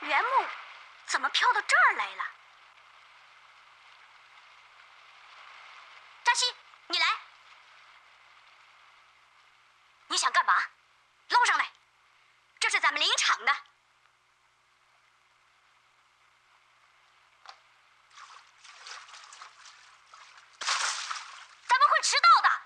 原木怎么飘到这儿来了？扎西，你来，你想干嘛？捞上来，这是咱们林场的。咱们会迟到的。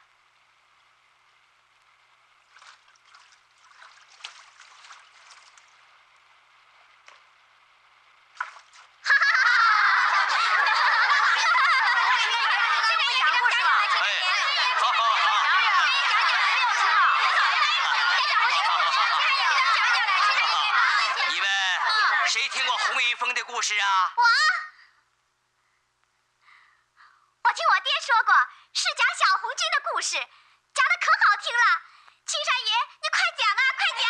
谁听过洪一峰的故事啊？ 我听我爹说过是讲小红军的故事，讲的可好听了。青山爷，你快讲啊，快讲！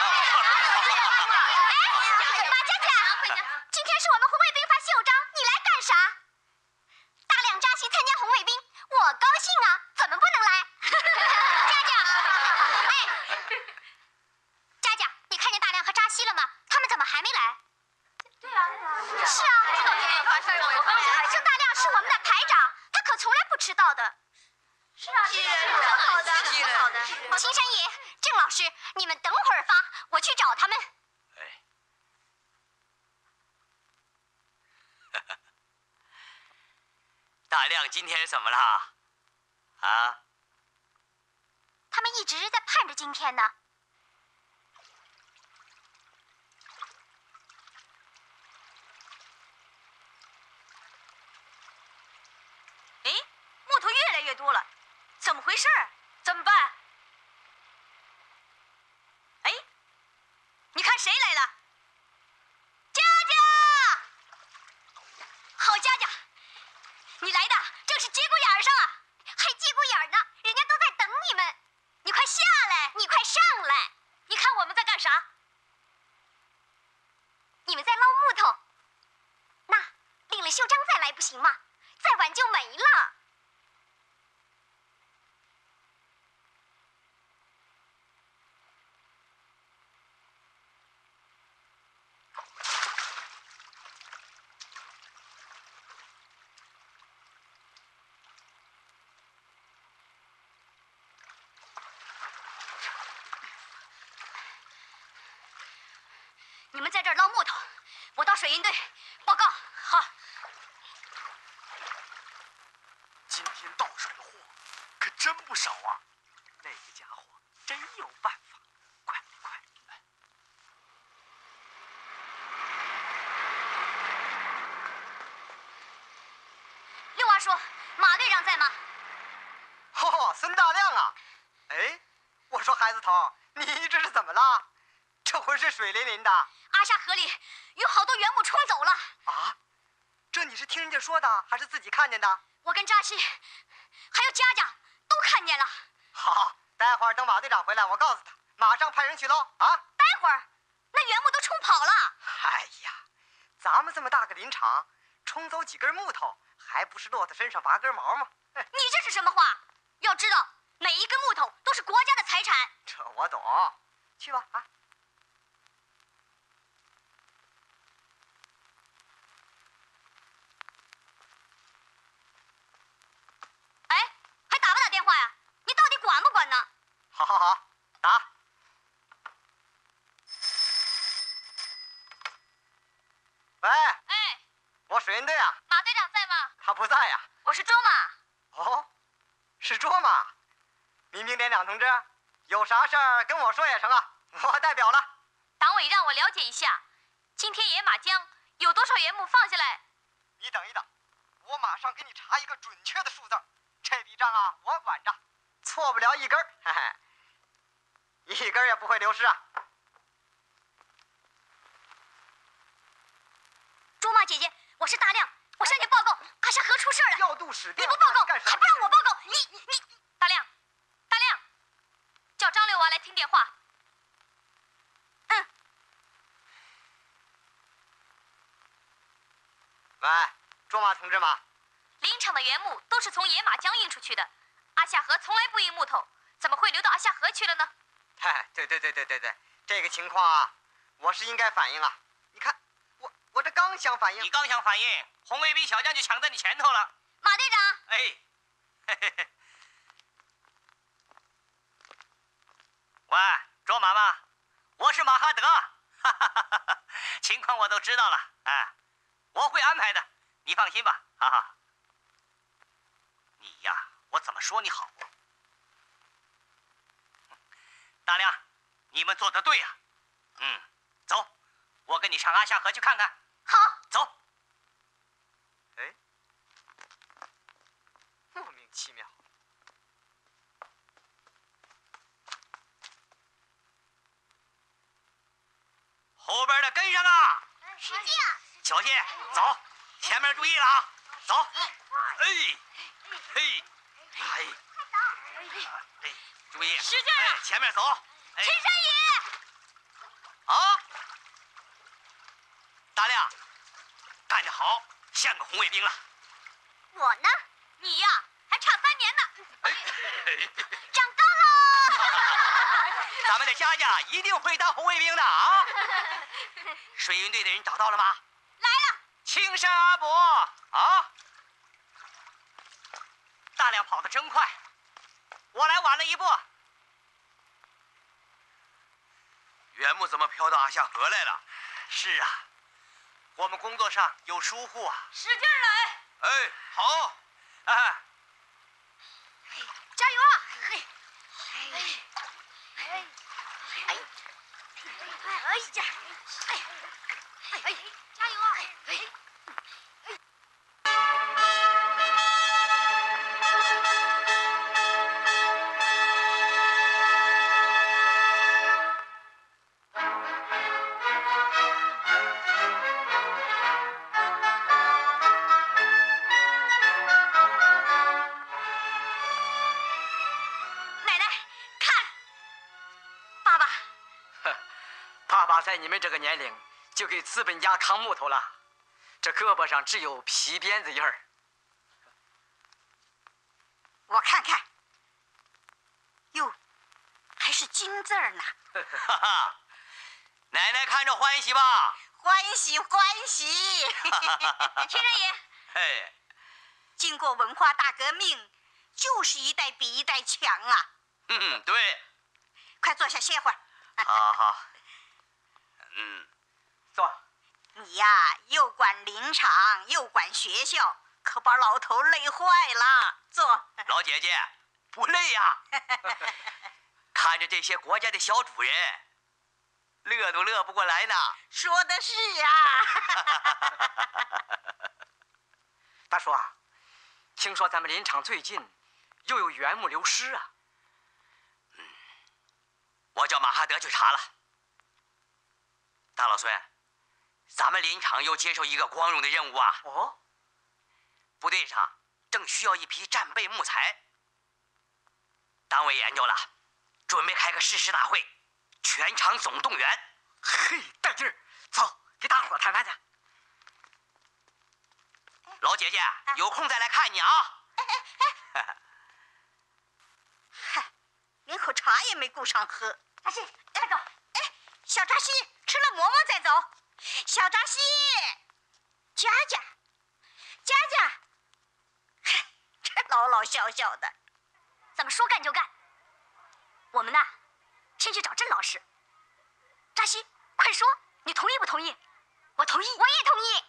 哎，马佳佳，今天是我们红卫兵发袖章，你来干啥？大亮扎西参加红卫兵，我高兴啊，怎么不能来？佳佳，哎，佳佳，你看见大亮和扎西了吗？他们怎么还没来？对啊，是啊，这大亮是我们的排长，他可从来不迟到的。是啊，很好的，很好的。青山爷，郑老师，你们等会儿发，我去找他们。 哎，大亮今天怎么了？啊？ 他们一直在盼着今天呢。哎，木头越来越多了，怎么回事？怎么办？哎，你看谁来了？佳佳，好佳佳，你来的正是节骨眼上啊，还节骨眼呢，人家都在等你们。你快下来，你快上来！你看我们在干啥？你们在捞木头。那领了袖章再来不行吗？再晚就没了。你们在这儿捞木头，我到水运队报告。好。 今天到手的货可真不少啊！那个家伙真有办法，快！ 六娃说：“马队长在吗？” 哦，孙大亮啊！哎，我说孩子头，你这是怎么了？这浑身水淋淋的。 阿沙河里有好多原木冲走了。 啊？这你是听人家说的，还是自己看见的？ 我跟扎西，还有佳佳都看见了。 好，待会儿等马队长回来，我告诉他，马上派人去捞啊。 待会儿，那原木都冲跑了。 哎呀，咱们这么大个林场，冲走几根木头，还不是骆驼身上拔根毛吗？ 你这是什么话？要知道，每一根木头都是国家的财产。 这我懂，去吧啊。 哎，还打不打电话呀？你到底管不管呢？ 好，打。喂。 哎， 我水运队啊。 马队长在吗？ 他不在呀。 我是周马。 哦，是卓玛。民兵连长同志，有啥事儿跟我说也成啊，我代表了。 党委让我了解一下，今天野马江有多少原木放下来？ 你等一等，我马上给你查一个准确的数字。这笔账啊，我管着，错不了一根儿，嘿嘿，一根也不会流失啊。 卓玛姐姐，我是大亮，我向你报告，阿沙河出事了。 调度使电， 你不报告， 干什么？ 还不让我报告？你，大亮，叫张六娃来听电话。嗯。 喂，卓玛同志吗？ 林场的原木都是从野马江运出去的，阿夏河从来不运木头，怎么会流到阿夏河去了呢？ 对，这个情况啊，我是应该反映啊。你看， 我这刚想反应你。刚想反应，红卫兵小将就抢在你前头了。 马队长， 哎，嘿嘿嘿。喂，卓玛玛，我是马哈德，哈哈哈哈，情况我都知道了，哎，我会安排的，你放心吧，哈哈。你呀，我怎么说你好？大亮，你们做得对呀，走，我跟你上阿夏河去看看。 好， 走。 哎，莫名其妙。 后边的跟上啊！ 使劲！ 小心，走，前面注意了啊！走，哎，嘿，哎，哎，注意， 使劲啊！ 前面走，哎， 陈山野， 啊，大亮，干得好，像个红卫兵了。 我呢？你呀，还差3年呢。长高喽！ 咱们的佳佳一定会当红卫兵的啊！水云队的人找到了吗？ 来了。 青山阿伯啊！大亮跑得真快，我来晚了一步。 原木怎么飘到阿夏河来了？ 是啊，我们工作上有疏忽啊。 使劲来！ 哎，好， 啊， 加油啊！嘿，哎呀，哎，加油啊！奶奶，看，爸爸。 爸爸在你们这个年龄就给资本家扛木头了，这胳膊上只有皮鞭子印儿。 我看看，哟，还是金字儿呢。 哈哈，奶奶看着欢喜吧？ 欢喜欢喜！陈山爷， 嘿， 经过文化大革命，就是一代比一代强啊！ 对， 快坐下歇会儿。 好好， 坐。 你呀，又管林场又管学校，可把老头累坏了。坐。 老姐姐不累呀、看着这些国家的小主人，乐都乐不过来呢。 说的是啊。 大叔啊，听说咱们林场最近又有原木流失啊。 我叫马哈德去查了。大老孙，咱们林场又接受一个光荣的任务啊！ 哦， 部队上正需要一批战备木材，党委研究了，准备开个誓师大会，全场总动员。 嘿，带劲儿！走，给大伙谈谈去。 老姐姐，有空再来看你啊！ 嗨，连口茶也没顾上喝。扎西，快走！哎，小扎西，吃了馍馍再走。小扎西，佳佳，佳佳，嗨，这老老小小的，咱们说干就干。我们呐，先去找郑老师。扎西，快说，你同意不同意？我同意，我也同意。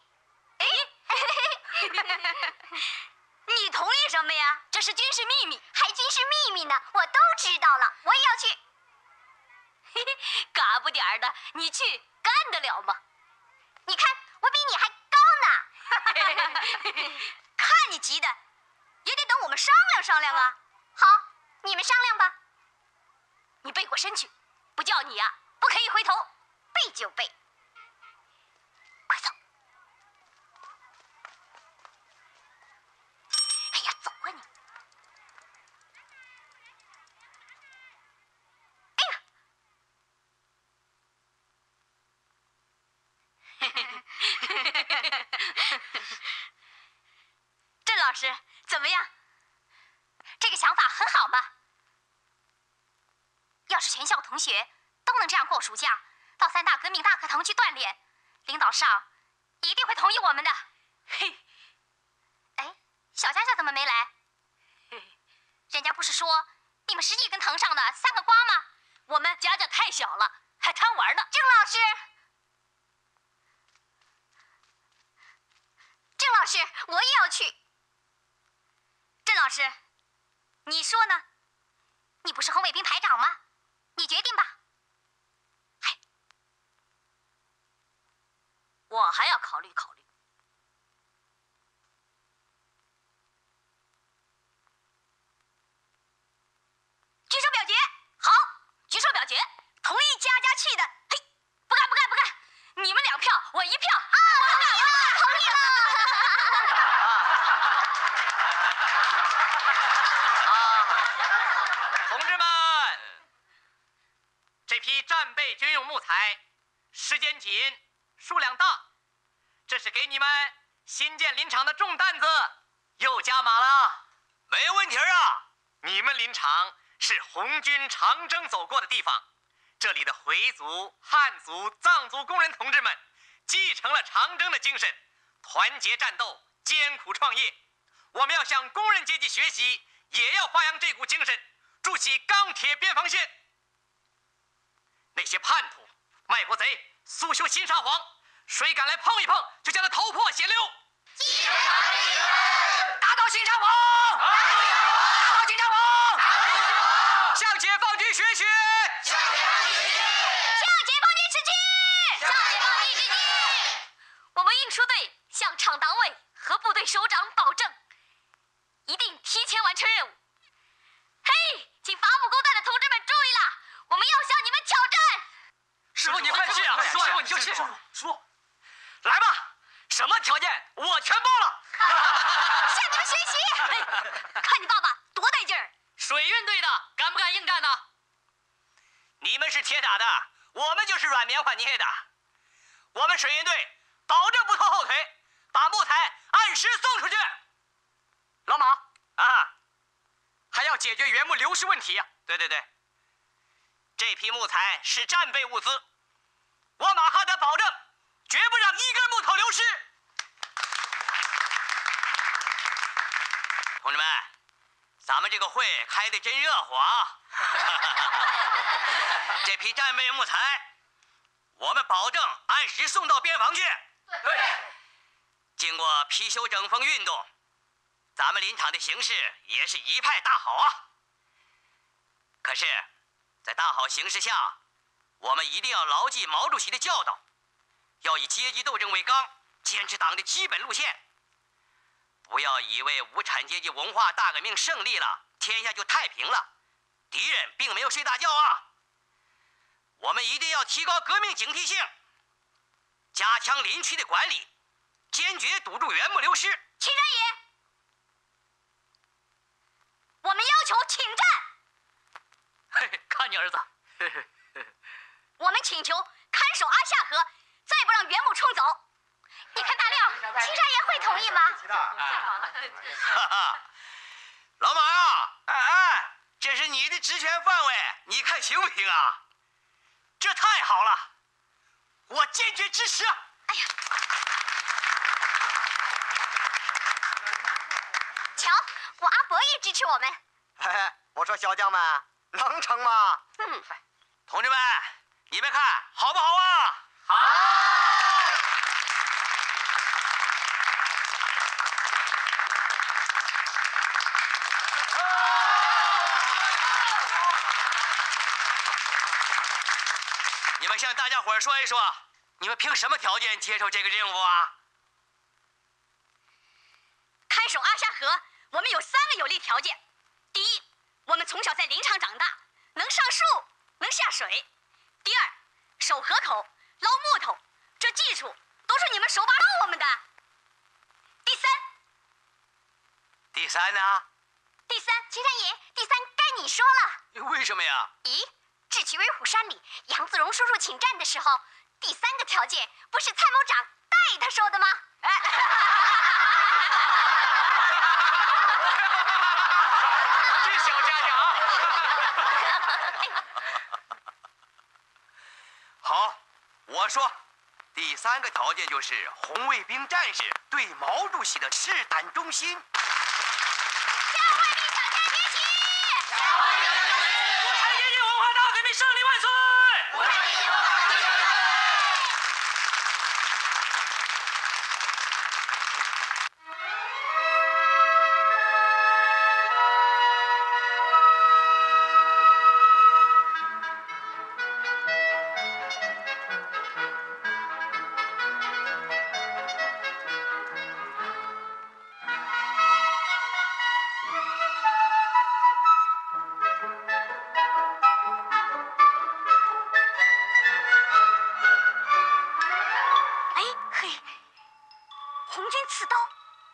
哎，你同意什么呀？这是军事秘密，还军事秘密呢，我都知道了，我也要去。嘿嘿，嘎不点儿的，你去干得了吗？你看，我比你还高呢。看你急的，也得等我们商量商量啊。好，你们商量吧。你背过身去，不叫你呀，不可以回头，背就背。快走！哎呀，走啊你！哎呀！郑老师，怎么样？这个想法很好吧？要是全校同学都能这样过暑假，到3大革命大课堂去锻炼，领导上一定会同意我们的。嘿，哎，小佳佳怎么没来？人家不是说你们是一根藤上的3个瓜吗？我们佳佳太小了，还贪玩呢。郑老师，郑老师，我也要去。郑老师，你说呢？你不是红卫兵排长吗？你决定吧。嗨，我还要考虑考虑。举手表决，好，举手表决，同意佳佳去的，嘿，不干不干不干，你们2票，我1票，啊，同意了。 同志们，这批战备军用木材，时间紧，数量大，这是给你们新建林场的重担子，又加码了。 没问题啊！ 你们林场是红军长征走过的地方，这里的回族、汉族、藏族工人同志们继承了长征的精神，团结战斗，艰苦创业。我们要向工人阶级学习，也要发扬这股精神，筑起钢铁边防线。那些叛徒、卖国贼、速修新沙皇，谁敢来碰一碰，就将他头破血流。打倒新沙皇！打倒新沙皇！向解放军学习！向解放军致敬！我们运输队向厂党委和部队首长保证，一定提前完成任务。嘿，请伐木工队的同志们注意了，我们要向你们挑战！师傅，你快去啊！师傅，你就去。说，来吧，什么条件我全包了。向你们学习！看你爸爸多带劲儿！水运队的敢不敢应战呢？你们是铁打的，我们就是软棉花捏的。我们水运队保证不拖后腿，把木材按时送出去。老马啊，还要解决原木流失问题呀！对对对，这批木材是战备物资，我马哈德保证，绝不让一根木头流失。同志们，咱们这个会开得真热乎啊！这批战备木材，我们保证按时送到边防去。对。经过批修整风运动，咱们林场的形势也是一派大好啊。可是，在大好形势下，我们一定要牢记毛主席的教导，要以阶级斗争为纲，坚持党的基本路线。不要以为无产阶级文化大革命胜利了，天下就太平了。敌人并没有睡大觉啊！我们一定要提高革命警惕性，加强林区的管理，坚决堵住原木流失。秦山野，我们要求请战。嘿嘿，看你儿子。嘿嘿嘿。我们请求看守阿夏河，再不让原木冲走。你看大亮，秦山爷会同意吗？哈哈，老马啊，哎，这是你的职权范围，你看行不行啊？这太好了，我坚决支持。哎呀，瞧，我阿伯也支持我们。 嘿嘿，我说小将们，能成吗？ 同志们，你们看好不好啊？好。你们向大家伙说一说，你们凭什么条件接受这个任务啊？看守阿夏河，我们有3个有利条件。第一，我们从小在林场长大，能上树，能下水。第二，守河口、捞木头，这技术都是你们手把教我们的。第三呢？第三，秦山爷，第三该你说了。为什么呀？咦，智取威虎山里，杨自荣叔叔请战的时候，第3个条件不是参谋长带他说的吗？哎，这小家伙啊！好，我说， 第3个条件就是红卫兵战士对毛主席的试探忠心。 小卫兵小站举起！小卫兵小站举起！ 无产阶级文化大革命胜利万岁！ 无产阶级文化大革命胜利万岁！红军刺刀，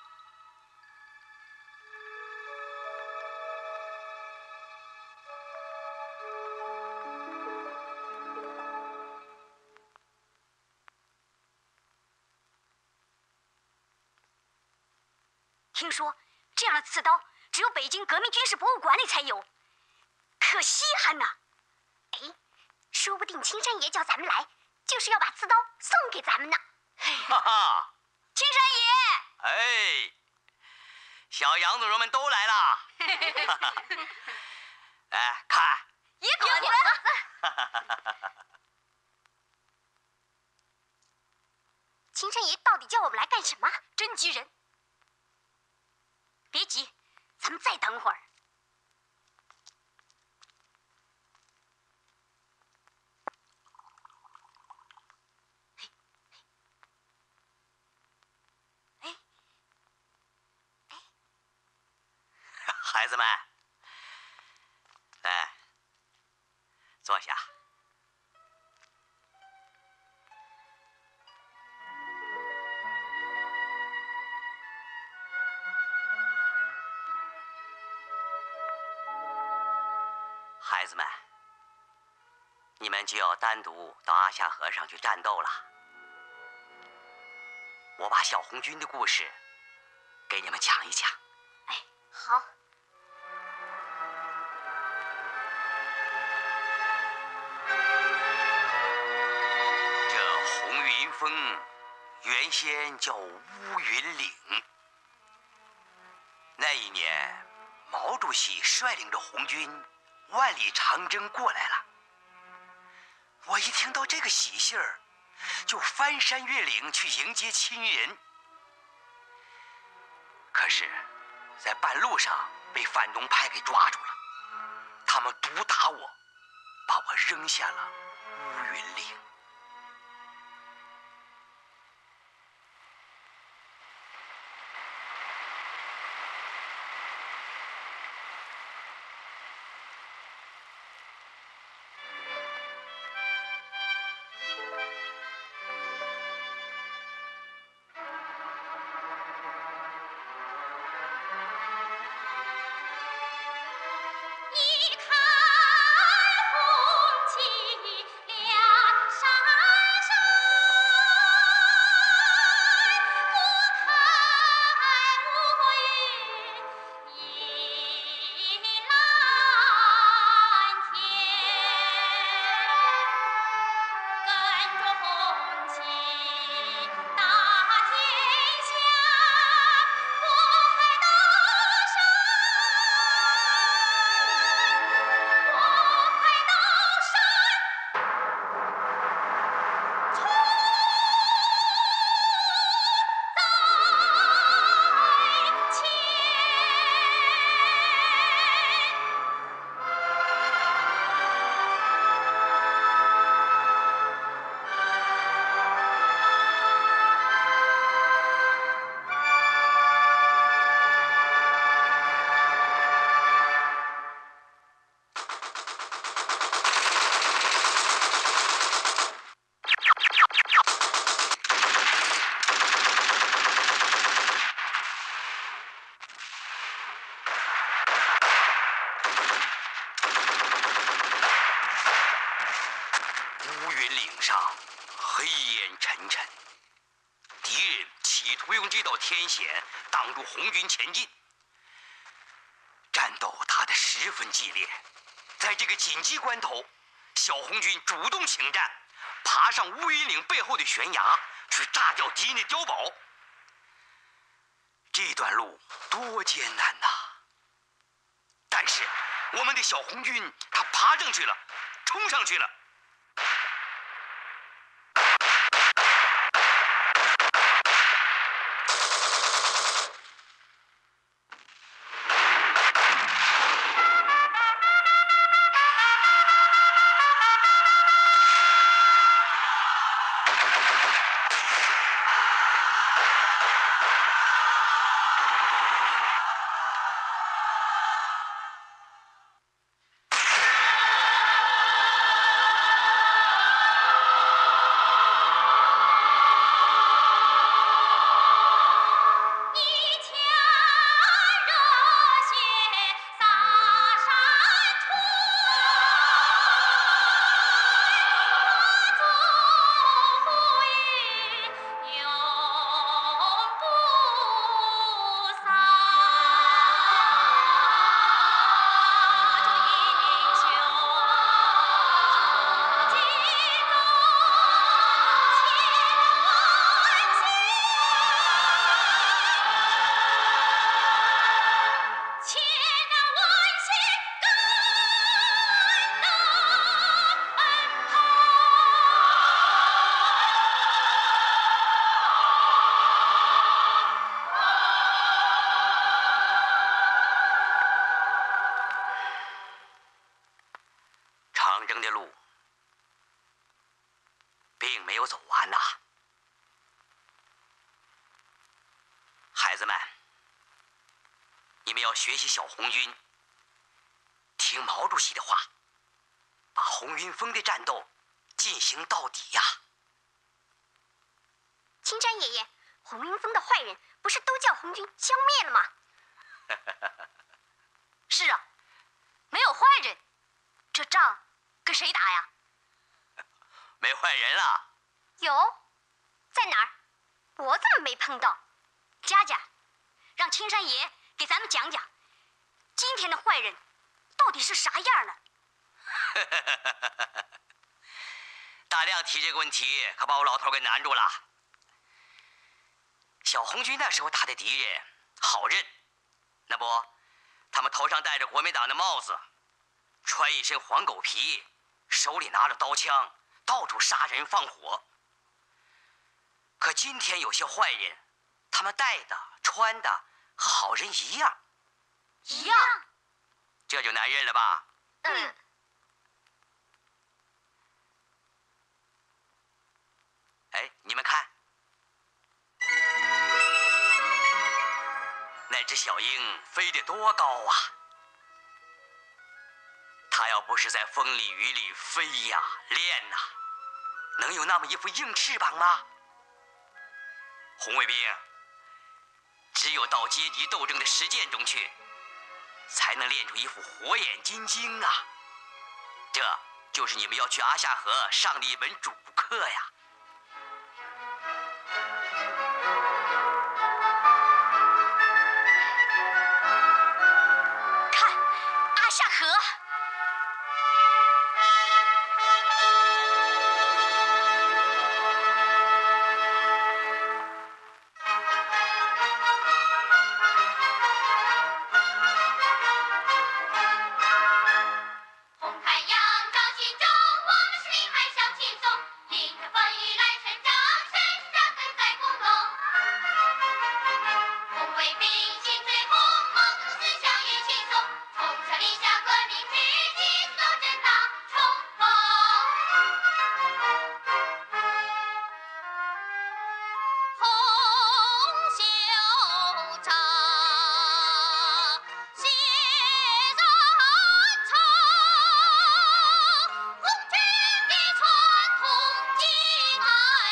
听说这样的刺刀只有北京革命军事博物馆里才有，可稀罕呐！哎，说不定青山爷叫咱们来，就是要把刺刀送给咱们呢。 哈哈， 青山爷。 哎，小杨子荣们都来了。哎，看， 野狗子，青山爷到底叫我们来干什么？真急人！别急，咱们再等会儿。 孩子们，来，坐下。孩子们，你们就要单独到阿夏河上去战斗了。我把小红军的故事给你们讲一讲。 哎，好。 这红云峰原先叫乌云岭。那一年，毛主席率领着红军万里长征过来了。我一听到这个喜信儿，就翻山越岭去迎接亲人。可是，在半路上被反动派给抓住了，他们毒打我，把我扔下了乌云岭。 一看红旗亮闪闪，不看乌云映蓝天，跟着红旗打天下，我海刀山。我海刀山，从在前。 乌云岭上黑烟沉沉，敌人企图用这道天险挡住红军前进。战斗打得十分激烈，在这个紧急关头，小红军主动请战， 爬上乌云岭背后的悬崖，去炸掉敌人的碉堡。这段路多艰难呐！但是我们的小红军他爬上去了，冲上去了。长征的路并没有走完呐，孩子们，你们要学习小红军，听毛主席的话，把红云峰的战斗进行到底呀！ 青山爷爷，红云峰的坏人不是都叫红军消灭了吗？是啊，没有坏人，这仗跟谁打呀？ 没坏人了。 有，在哪儿？我怎么没碰到？佳佳，让青山爷给咱们讲讲，今天的坏人到底是啥样的？ 大亮提这个问题，可把我老头给难住了。小红军那时候打的敌人好认，那不，他们头上戴着国民党的帽子，穿一身黄狗皮，手里拿着刀枪，到处杀人放火。可今天有些坏人，他们戴的穿的和好人一样， 一样， 这就难认了吧？ 嗯。 哎，你们看，那只小鹰飞得多高啊！它要不是在风里雨里飞呀练呐，能有那么一副硬翅膀吗？红卫兵，只有到阶级斗争的实践中去，才能练出一副火眼金睛啊！这就是你们要去阿夏河上的一门主课呀！ 看，阿夏河。 红太阳照心中，我们是林海小青松，迎着风雨来成长，身上根在工农。红卫兵心最红，毛泽东思想也轻松，从小立下革命志，进斗争大冲锋。红袖章，血染长，红军的传统紧爱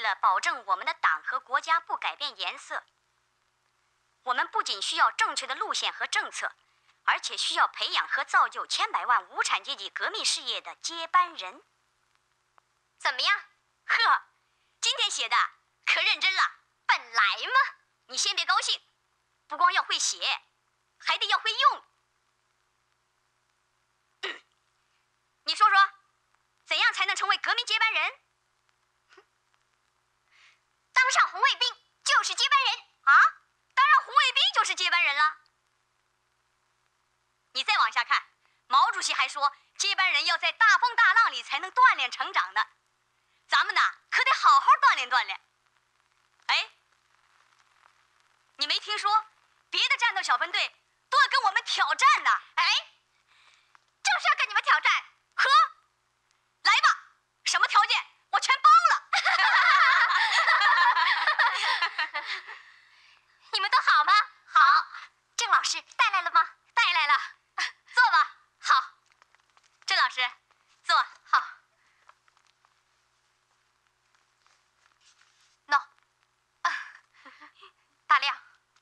了保证我们的党和国家不改变颜色，我们不仅需要正确的路线和政策，而且需要培养和造就千百万无产阶级革命事业的接班人。怎么样？呵，今天写的可认真了。本来嘛，你先别高兴，不光要会写，还得要会用。你说说，怎样才能成为革命接班人？当上红卫兵就是接班人啊！当上红卫兵就是接班人了。你再往下看，毛主席还说，接班人要在大风大浪里才能锻炼成长呢。咱们呢，可得好好锻炼锻炼。哎，你没听说别的战斗小分队都要跟我们挑战呢？哎，就是要跟你们挑战。呵，来吧，什么条件我全包了。你们都好吗？好。郑老师带来了吗？带来了。坐吧。好。郑老师，坐。好。喏，大亮，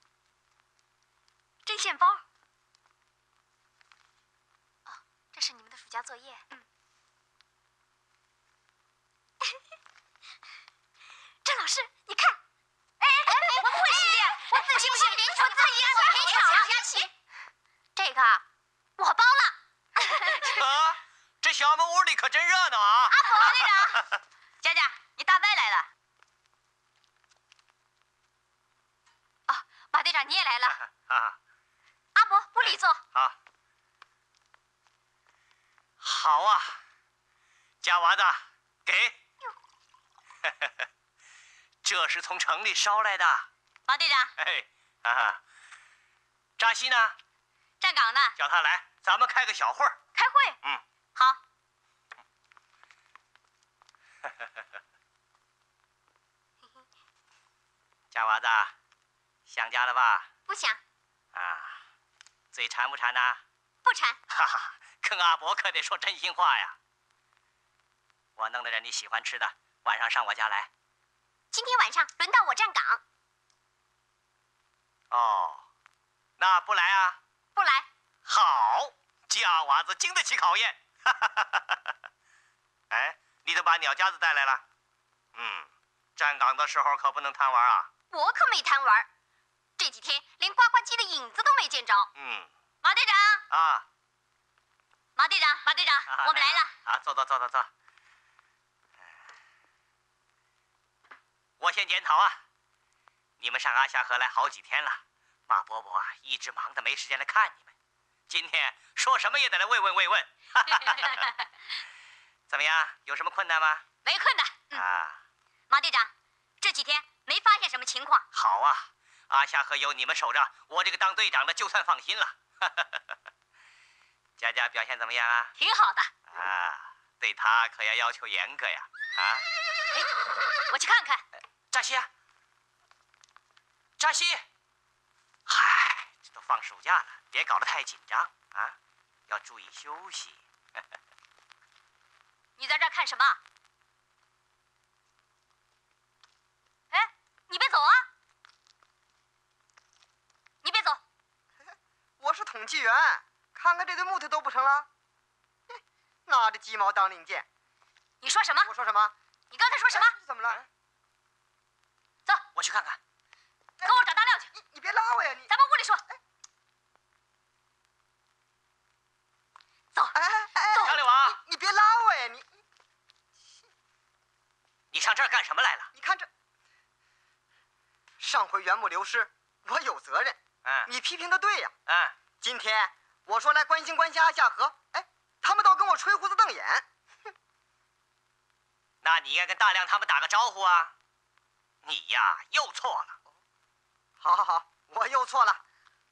针线包。哦，这是你们的暑假作业。郑老师，你看。我不会洗的，我自己洗，我自己可以抢。这个我包了。 啊，这小木屋里可真热闹啊！ 阿婆，马队长，佳佳，你大伯来了。哦，马队长你也来了。 啊， 阿伯，屋里坐。 好。好啊，家娃子，给。这是从城里捎来的。 马队长。 哎，啊，扎西呢？ 站岗呢。 叫他来，咱们开个小会儿。 开会。好。 家娃子，想家了吧？ 不想。 啊，嘴馋不馋呐？ 不馋。 哈哈，跟阿伯可得说真心话呀。我弄了点你喜欢吃的，晚上上我家来。 今天晚上轮到我站岗。 哦，那不来啊？ 不来。 好，家娃子经得起考验。哎，你都把鸟夹子带来了？站岗的时候可不能贪玩啊。 我可没贪玩，这几天连呱呱鸡的影子都没见着。马队长。 啊。 马队长，马队长，我们来了。 啊，坐。我先检讨啊，你们上阿夏河来好几天了，马伯伯啊一直忙得没时间来看你们，今天说什么也得来慰问。怎么样？有什么困难吗？ 没困难。 啊， 马队长，这几天没发现什么情况。 好啊，阿夏河有你们守着，我这个当队长的就算放心了。佳佳表现怎么样啊？ 挺好的。 啊，对他可要求严格呀。啊， 哎，我去看看。 扎西啊，扎西，嗨，这都放暑假了，别搞得太紧张啊，要注意休息。 你在这儿看什么？哎，你别走啊！你别走。 我是统计员，看看这堆木头都不成了。拿着鸡毛当令箭。 你说什么？ 我说什么？ 你刚才说什么？ 怎么了？ 走， 我去看看。 跟我找大亮去。 你别拉我呀！你咱们屋里说。走。走。 小柳王， 你别拉我呀！ 你上这儿干什么来了？ 你看这，上回原木流失，我有责任。你批评的对呀。今天我说来关心阿夏河，哎，他们倒跟我吹胡子瞪眼。 那你应该跟大亮他们打个招呼啊！你呀，又错了。 好，我又错了。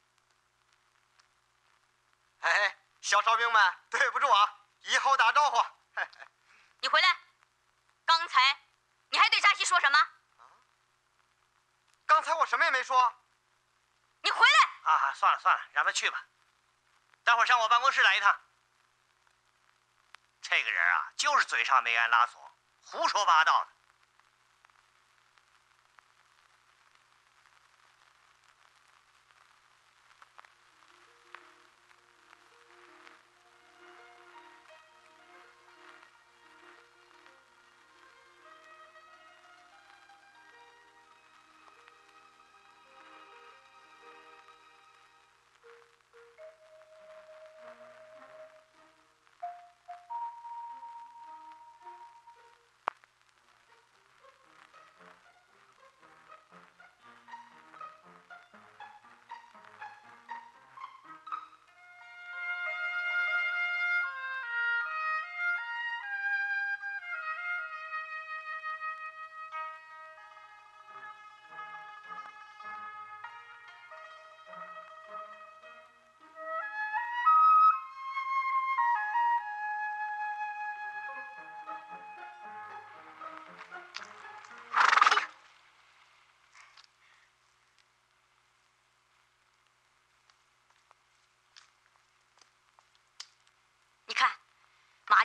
哎，小哨兵们，对不住啊，以后打招呼。 你回来，刚才你还对扎西说什么？ 刚才我什么也没说。 你回来！ 啊，算了，让他去吧。待会儿上我办公室来一趟。这个人啊，就是嘴上没安拉锁，胡说八道的。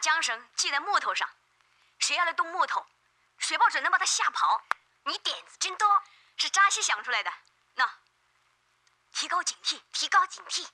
缰绳系在木头上，谁要来动木头，雪豹准能把他吓跑。 你点子真多， 是扎西想出来的。那，提高警惕， 提高警惕。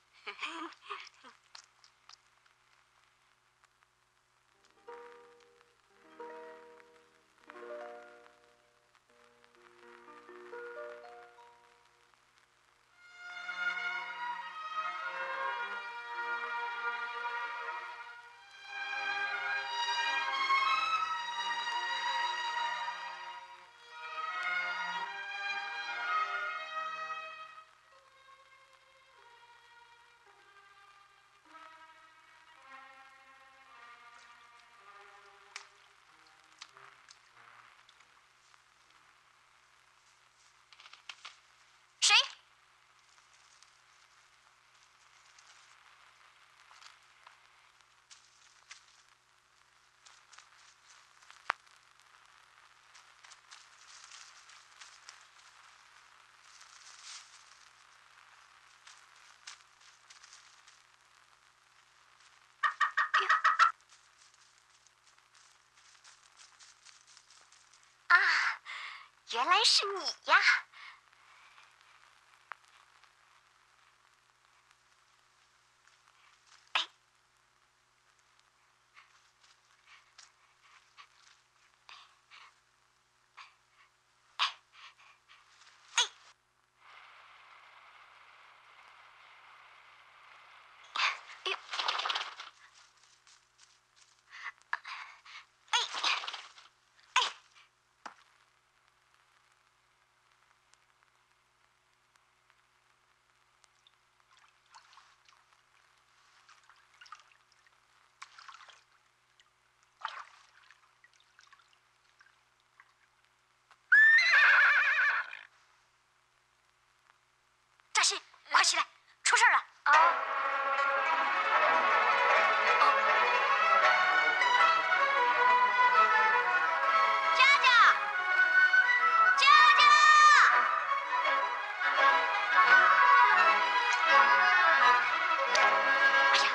谁？啊，原来是你呀！扎西，快起来，出事了！佳佳，佳佳！哎呀！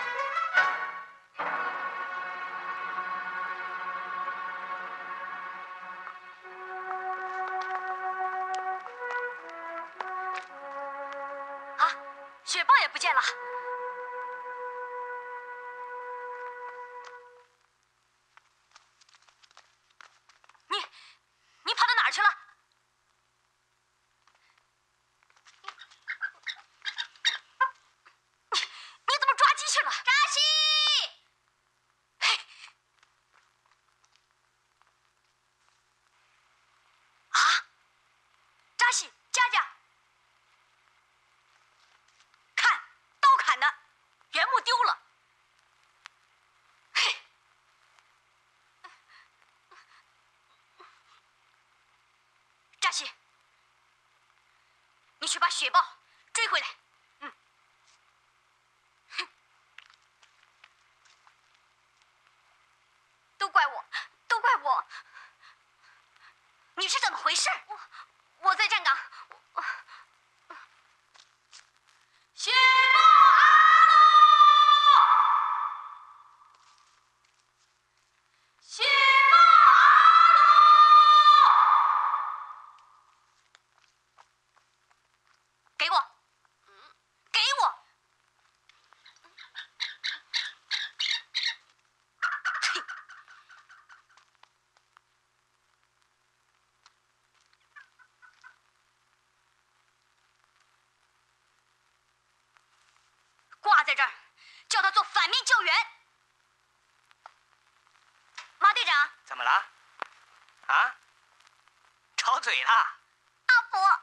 啊，雪豹也不见了。你跑到哪儿去了？你怎么抓鸡去了？扎西！嘿！啊！扎西，佳佳，看，刀砍的，原木丢了。嘿！扎西，你去把雪豹追回来。都怪我，都怪我！你是怎么回事？我在站岗。雪豹阿鲁！雪豹阿鲁！给我！给我！挂在这儿，叫他做反面救援。马队长， 怎么了？啊？吵嘴了？ 阿婆，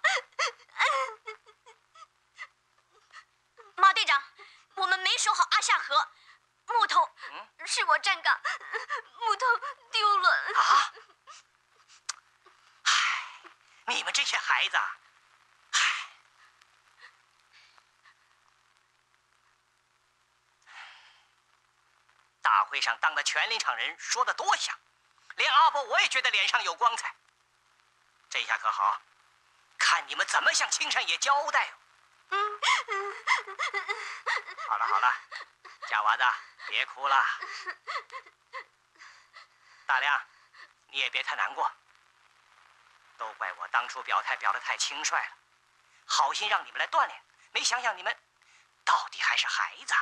马队长，我们没守好阿夏河，木头，是我站岗，木头丢了。 啊？唉，你们这些孩子，唉。大会上当的全领场人说的多响，连阿伯我也觉得脸上有光彩。这下可好，看你们怎么向青山爷交代哦。好了好了，假娃子， 别哭了，大亮，你也别太难过。都怪我当初表态表得太轻率了，好心让你们来锻炼，没想想你们到底还是孩子。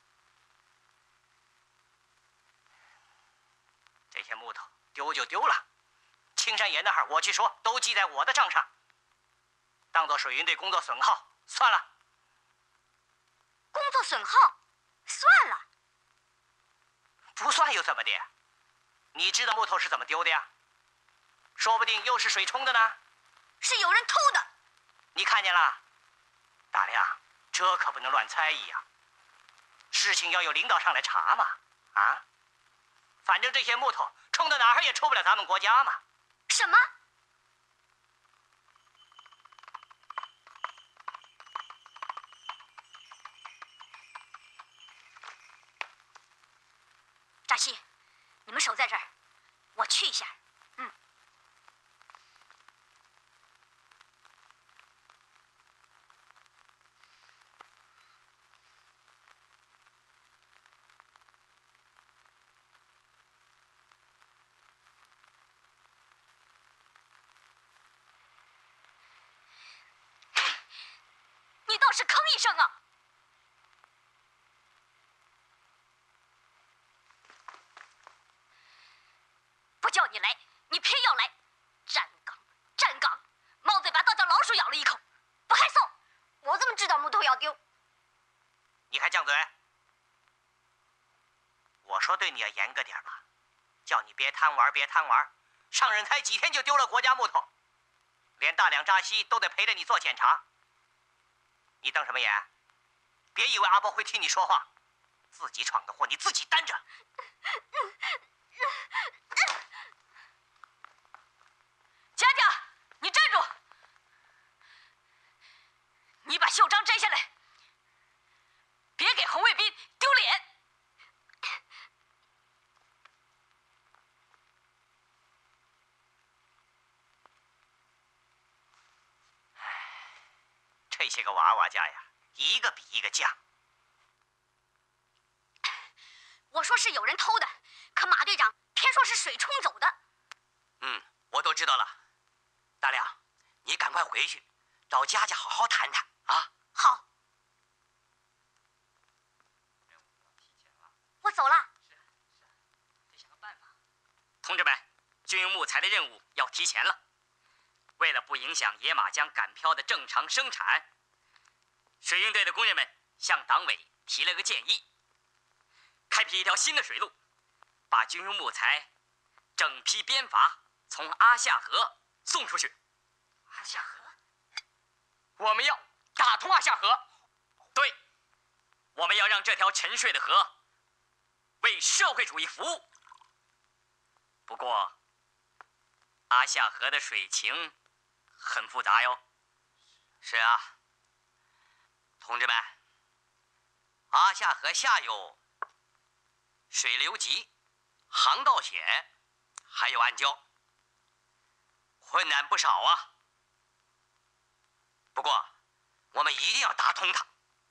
这些木头丢就丢了，青山岩那儿我去说，都记在我的账上，当做水云队工作损耗算了。 工作损耗，算了。 不算又怎么的？你知道木头是怎么丢的呀？说不定又是水冲的呢。 是有人偷的。 你看见了？大亮，这可不能乱猜疑呀。事情要有领导上来查嘛。啊？反正这些木头冲到哪儿也出不了咱们国家嘛。 什么？扎西，你们守在这儿，我去一下。你倒是吭一声啊！不叫你来，你偏要来，站岗，站岗！猫嘴巴倒叫老鼠咬了一口，不害臊！ 我怎么知道木头要丢？ 你还犟嘴？我说对你要严格点吧，叫你别贪玩，别贪玩。上任才几天就丢了国家木头，连大两扎西都得陪着你做检查。你瞪什么眼？别以为阿波会替你说话，自己闯的祸你自己担着。 佳佳，你站住！你把袖章摘下来，别给红卫兵丢脸。 这些个娃娃家呀，一个比一个犟。 我说是有人偷的，可马队长偏说是水冲走的。 我都知道了。大亮，你赶快回去，找佳佳好好谈谈啊。 好，我走了。 得想个办法。同志们，军用木材的任务要提前了。为了不影响野马江赶漂的正常生产，水运队的工人们向党委提了个建议，开辟一条新的水路，把军用木材整批编筏从阿夏河送出去。阿夏河？我们要打通阿夏河。对，我们要让这条沉睡的河为社会主义服务。不过，阿夏河的水情很复杂哟。 是啊，同志们，阿夏河下游水流急，航道险，还有暗礁，困难不少啊。不过，我们一定要打通它。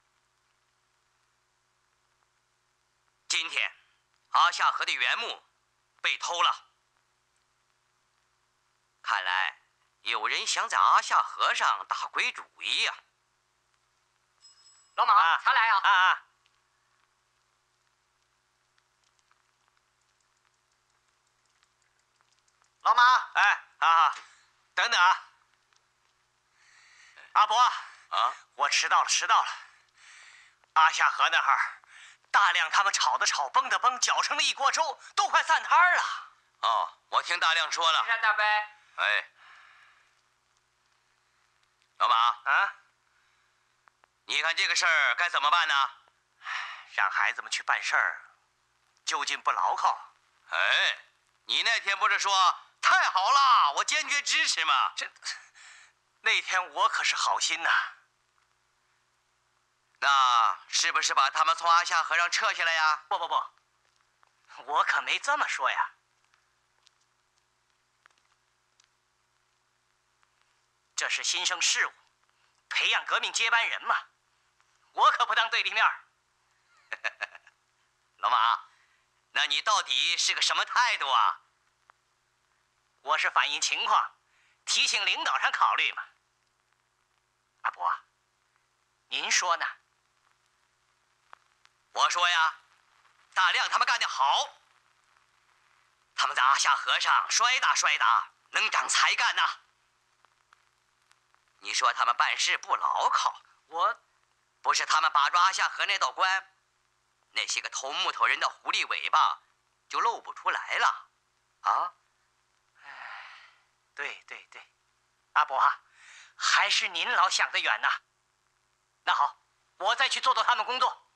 今天，阿夏河的原木被偷了，看来有人想在阿夏河上打鬼主意呀。 老马，才来啊！ 老马， 哎，等等啊！阿伯啊， 我迟到了。阿夏河那儿，大亮他们炒的炒，崩的崩，搅成了一锅粥，都快散摊了。 哦，我听大亮说了。 山大伯。 哎，老马啊， 你看这个事儿该怎么办呢？ 让孩子们去办事儿，就近不牢靠。 哎，你那天不是说太好了，我坚决支持吗？ 那天我可是好心呐。 那是不是把他们从阿夏河上撤下来呀？ 不，我可没这么说呀。这是新生事务，培养革命接班人嘛，我可不当对立面。 老马， 你到底是个什么态度啊？ 我是反映情况，提醒领导上考虑嘛。阿伯，您说呢？ 我说呀，大亮他们干得好，他们在阿夏河上摔打摔打，能长才干呐。你说他们办事不牢靠，不是他们把住阿夏河那道关，那些个偷木头人的狐狸尾巴就露不出来了，啊？ 对，阿伯啊，还是您老想得远呐。那好，我再去做他们工作。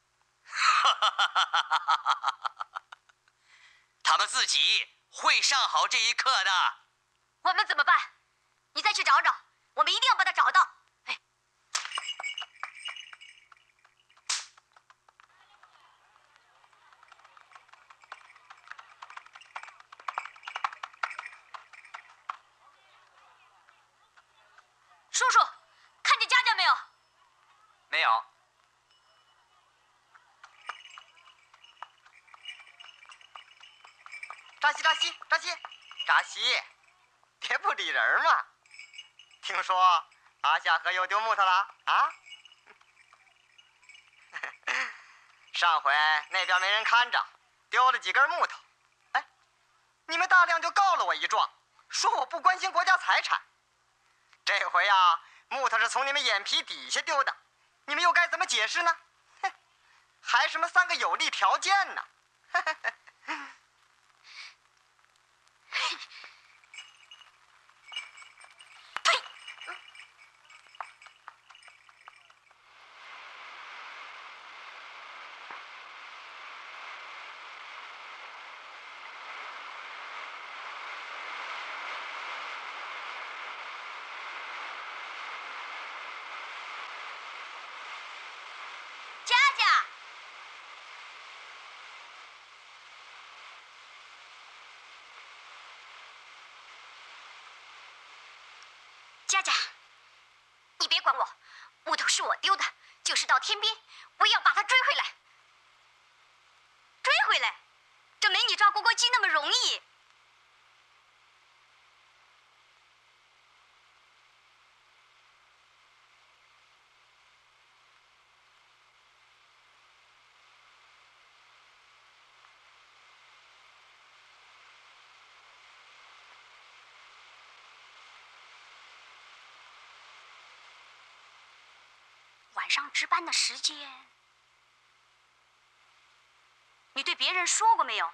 他们自己会上好这一课的。 我们怎么办？你再去找找，我们一定要把他找到。哎，叔叔，看见佳佳没有？ 没有。扎西，别不理人嘛！听说阿夏河又丢木头了啊？上回那边没人看着，丢了几根木头。哎，你们大亮就告了我一状，说我不关心国家财产。这回啊，木头是从你们眼皮底下丢的，你们又该怎么解释呢？还什么3个有利条件呢？ 佳佳，佳佳，你别管我，木头是我丢的，就是到天边，我也要把它追回来。追回来？这没你抓蝈蝈鸡那么容易。晚上值班的时间，你对别人说过没有？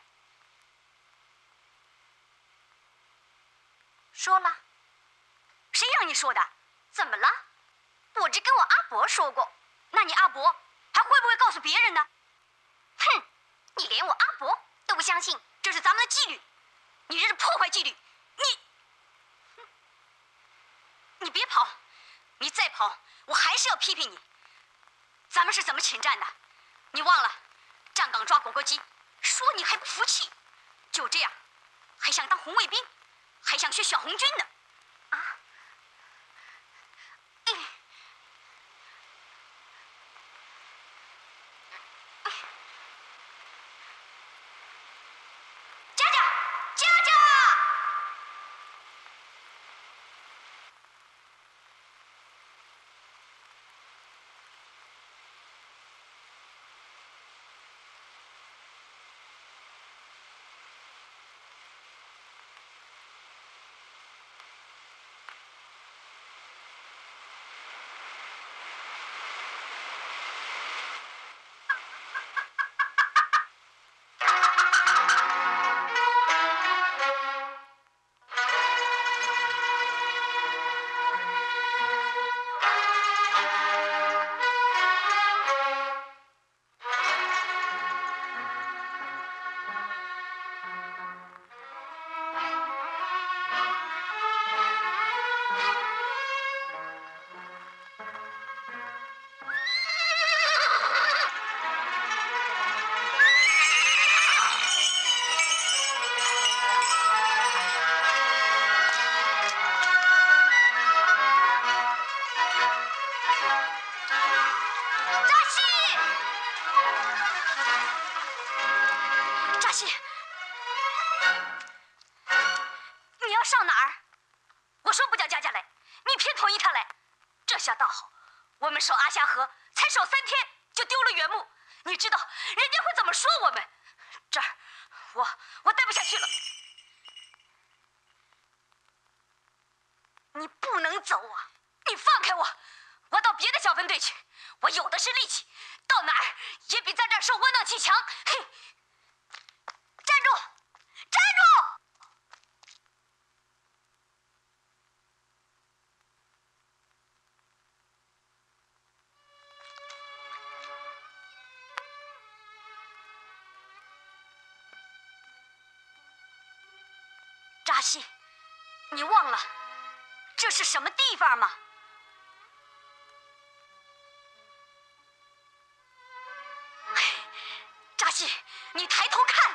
说了。谁让你说的？怎么了？我只跟我阿伯说过。那你阿伯还会不会告诉别人呢？ 哼，你连我阿伯都不相信。 这是咱们的纪律，你这是破坏纪律。你别跑，你再跑，我还是要批评你。咱们是怎么请战的？你忘了？站岗抓蝈蝈鸡，说你还不服气，就这样，还想当红卫兵，还想去选红军呢？啊！佳佳，佳佳！扎西， 我们守阿夏河才守3天就丢了原木，你知道人家会怎么说我们？这儿，我待不下去了。你不能走啊！你放开我，我到别的小分队去。我有的是力气，到哪儿也比在这儿受窝囊气强。嘿，站住！站住！扎西，你忘了这是什么地方吗？扎西，你抬头看，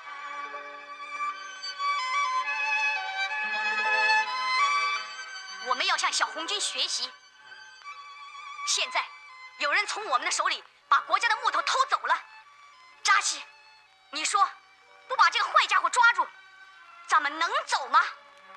我们要向小红军学习。现在有人从我们的手里把国家的木头偷走了，扎西，你说不把这个坏家伙抓住，咱们能走吗？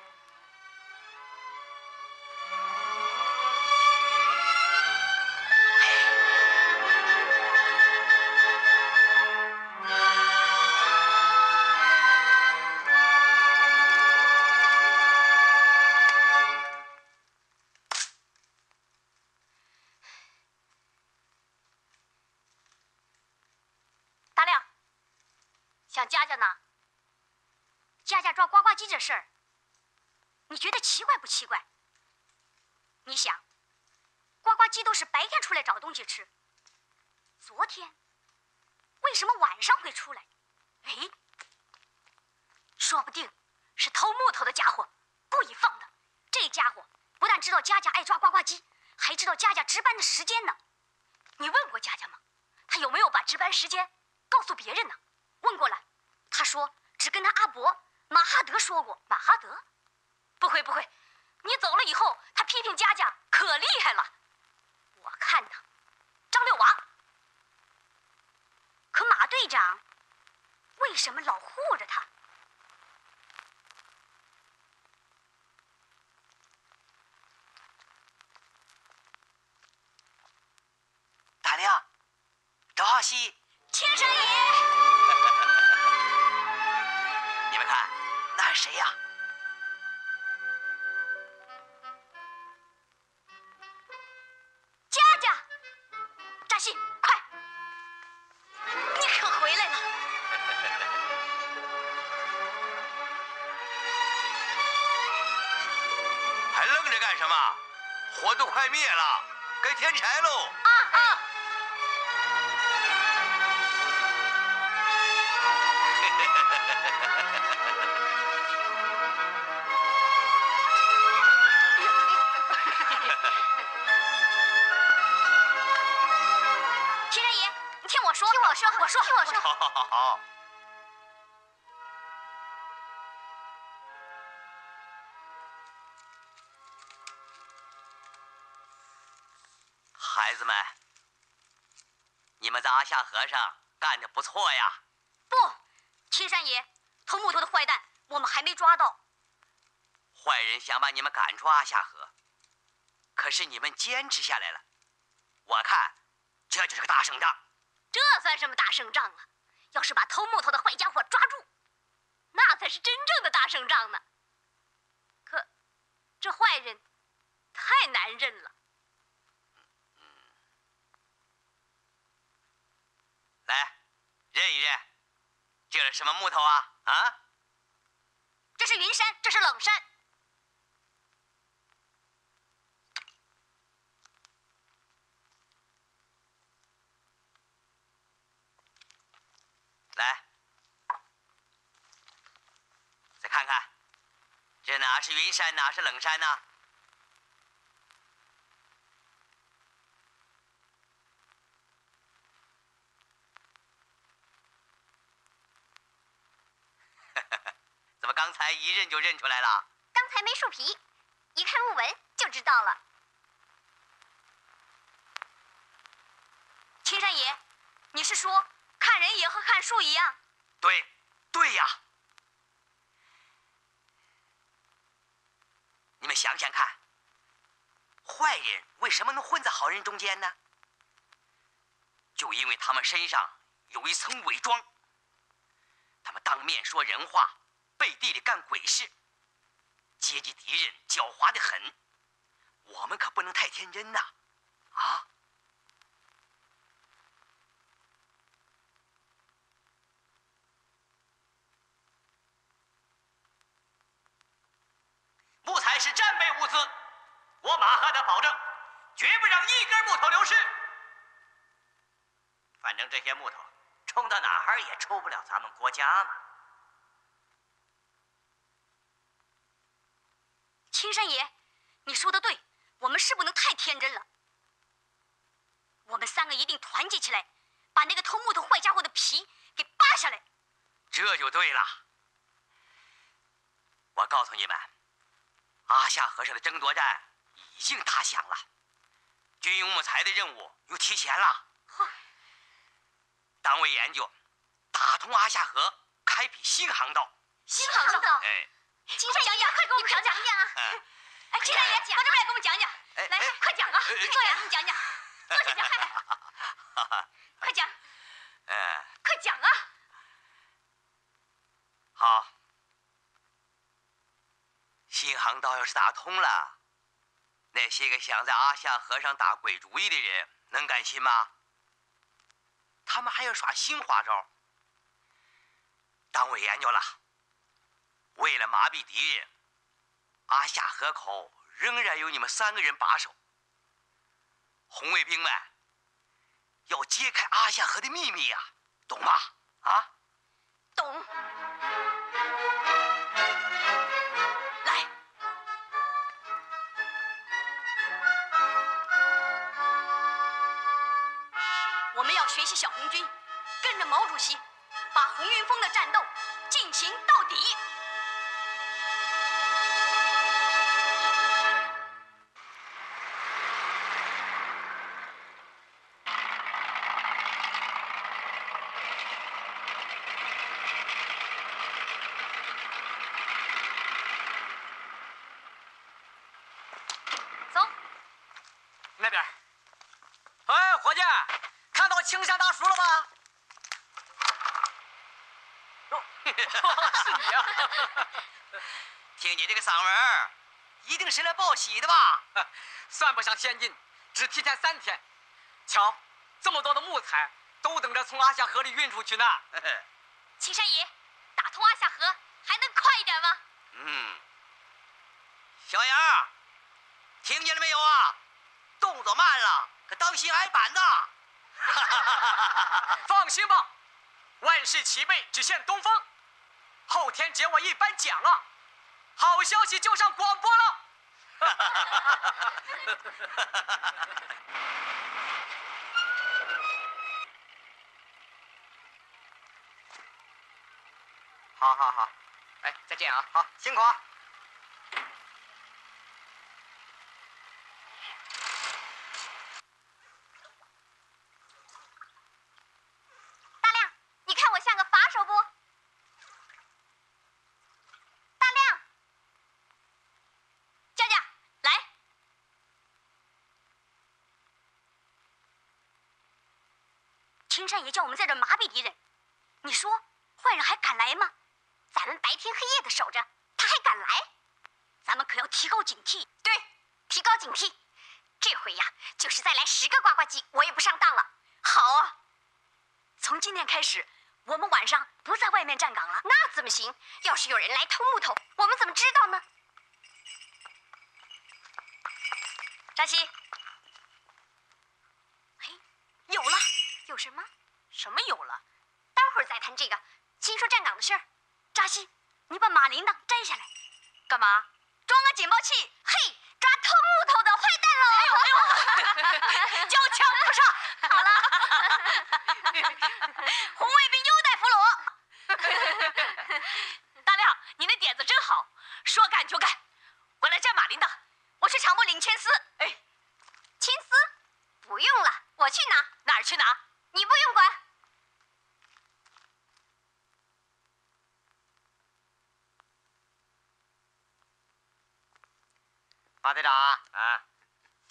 大亮，想佳佳呢？佳佳抓呱呱鸡这事儿，你觉得奇怪不奇怪？你想，呱呱鸡都是白天出来找东西吃，昨天为什么晚上会出来？哎，说不定是偷木头的家伙故意放的。这家伙不但知道佳佳爱抓呱呱鸡，还知道佳佳值班的时间呢。你问过佳佳吗？他有没有把值班时间告诉别人呢？问过了，他说只跟他阿伯马哈德说过。马哈德？不会不会，你走了以后，他批评佳佳可厉害了。我看他张六娃。可马队长为什么老护着他？ 大亮，赵西， 青山爷， 你们看，那是谁呀？ 佳佳，扎西，快！你可回来了。 还愣着干什么？火都快灭了，该添柴喽！ 啊！青山爷，你听我说，听我说，听我说。 好。孩子们，你们在阿夏河上干得不错呀！ 不，青山爷，偷木头的坏蛋我们还没抓到。 坏人想把你们赶出阿夏河，可是你们坚持下来了。我看，这就是个大胜仗。 这算什么大胜仗啊？要是把偷木头的坏家伙抓住，那才是真正的大胜仗呢。可，这坏人太难认了。 来，认一认，这是什么木头啊？啊？ 这是云山，这是冷山。 来，再看看，这哪是云山，哪是冷山呢？怎么刚才一认就认出来了？ 刚才没树皮，一看木纹就知道了。 青山爷，你是说看人也和看树一样？ 对呀。你们想想看， 坏人为什么能混在好人中间呢？就因为他们身上有一层伪装。他们当面说人话，背地里干鬼事。阶级敌人狡猾得很，我们可不能太天真呐！啊！ 木材是战备物资，我马哈德保证，绝不让一根木头流失。反正这些木头冲到哪儿也出不了咱们国家嘛。 青山爷，你说的对，我们是不能太天真了。我们3个一定团结起来，把那个偷木头坏家伙的皮给扒下来。 这就对了。我告诉你们，阿夏河上的争夺战已经打响了，军用木材的任务又提前了。党委研究打通阿夏河，开辟新航道。 新航道？ 哎， 青山爷，快给我们讲讲啊！哎，青山爷，到这边来给我们讲讲。来，快讲啊！坐下，给我们讲讲。坐下讲，快讲。快讲啊！ 好，新航道要是打通了，那些个想在阿夏河上打鬼主意的人能甘心吗？他们还要耍新花招。党委研究了，为了麻痹敌人，阿夏河口仍然由你们3个人把守。红卫兵们要揭开阿夏河的秘密呀，懂吗？啊？ 懂。来，我们要学习小红军，跟着毛主席，把红云峰的战斗进行到底。 那边。哎，伙计，看到青山大叔了吗？哟，是你啊！ 听你这个嗓门儿，一定是来报喜的吧？ 算不上先进，只提前3天。瞧，这么多的木材都等着从阿夏河里运出去呢。 青山爷，打通阿夏河还能快一点吗？ 小杨，听见了没有啊？动作慢了，可当心挨板呐！ 放心吧，万事齐备，只欠东风。后天结我一颁奖啊，好消息就上广播了。 好， 哎，再见啊！ 好，辛苦啊！ 大亮，你看我像个扒手不？大亮， 佳佳，来。青山爷叫我们在这麻痹敌人，你说坏人还敢来吗？ 咱们白天黑夜的守着，他还敢来？ 咱们可要提高警惕。 对，提高警惕。这回呀，就是再来10个呱呱鸡，我也不上当了。 好啊，从今天开始，我们晚上不在外面站岗了。 那怎么行？要是有人来偷木头，我们怎么知道呢？ 扎西， 哎，有了，有什么？什么有了？待会儿再谈这个。先说站岗的事儿。 扎西，你把马铃铛摘下来， 干嘛？装个警报器。嘿，抓偷木头的坏蛋喽！ 交枪不上。 好了， 红卫兵优待俘虏。大亮，你那点子真好，说干就干。我来摘马铃铛，我去场部领签丝。哎， 签丝不用了，我去拿。 哪儿去拿？ 你不用管。 马队长啊，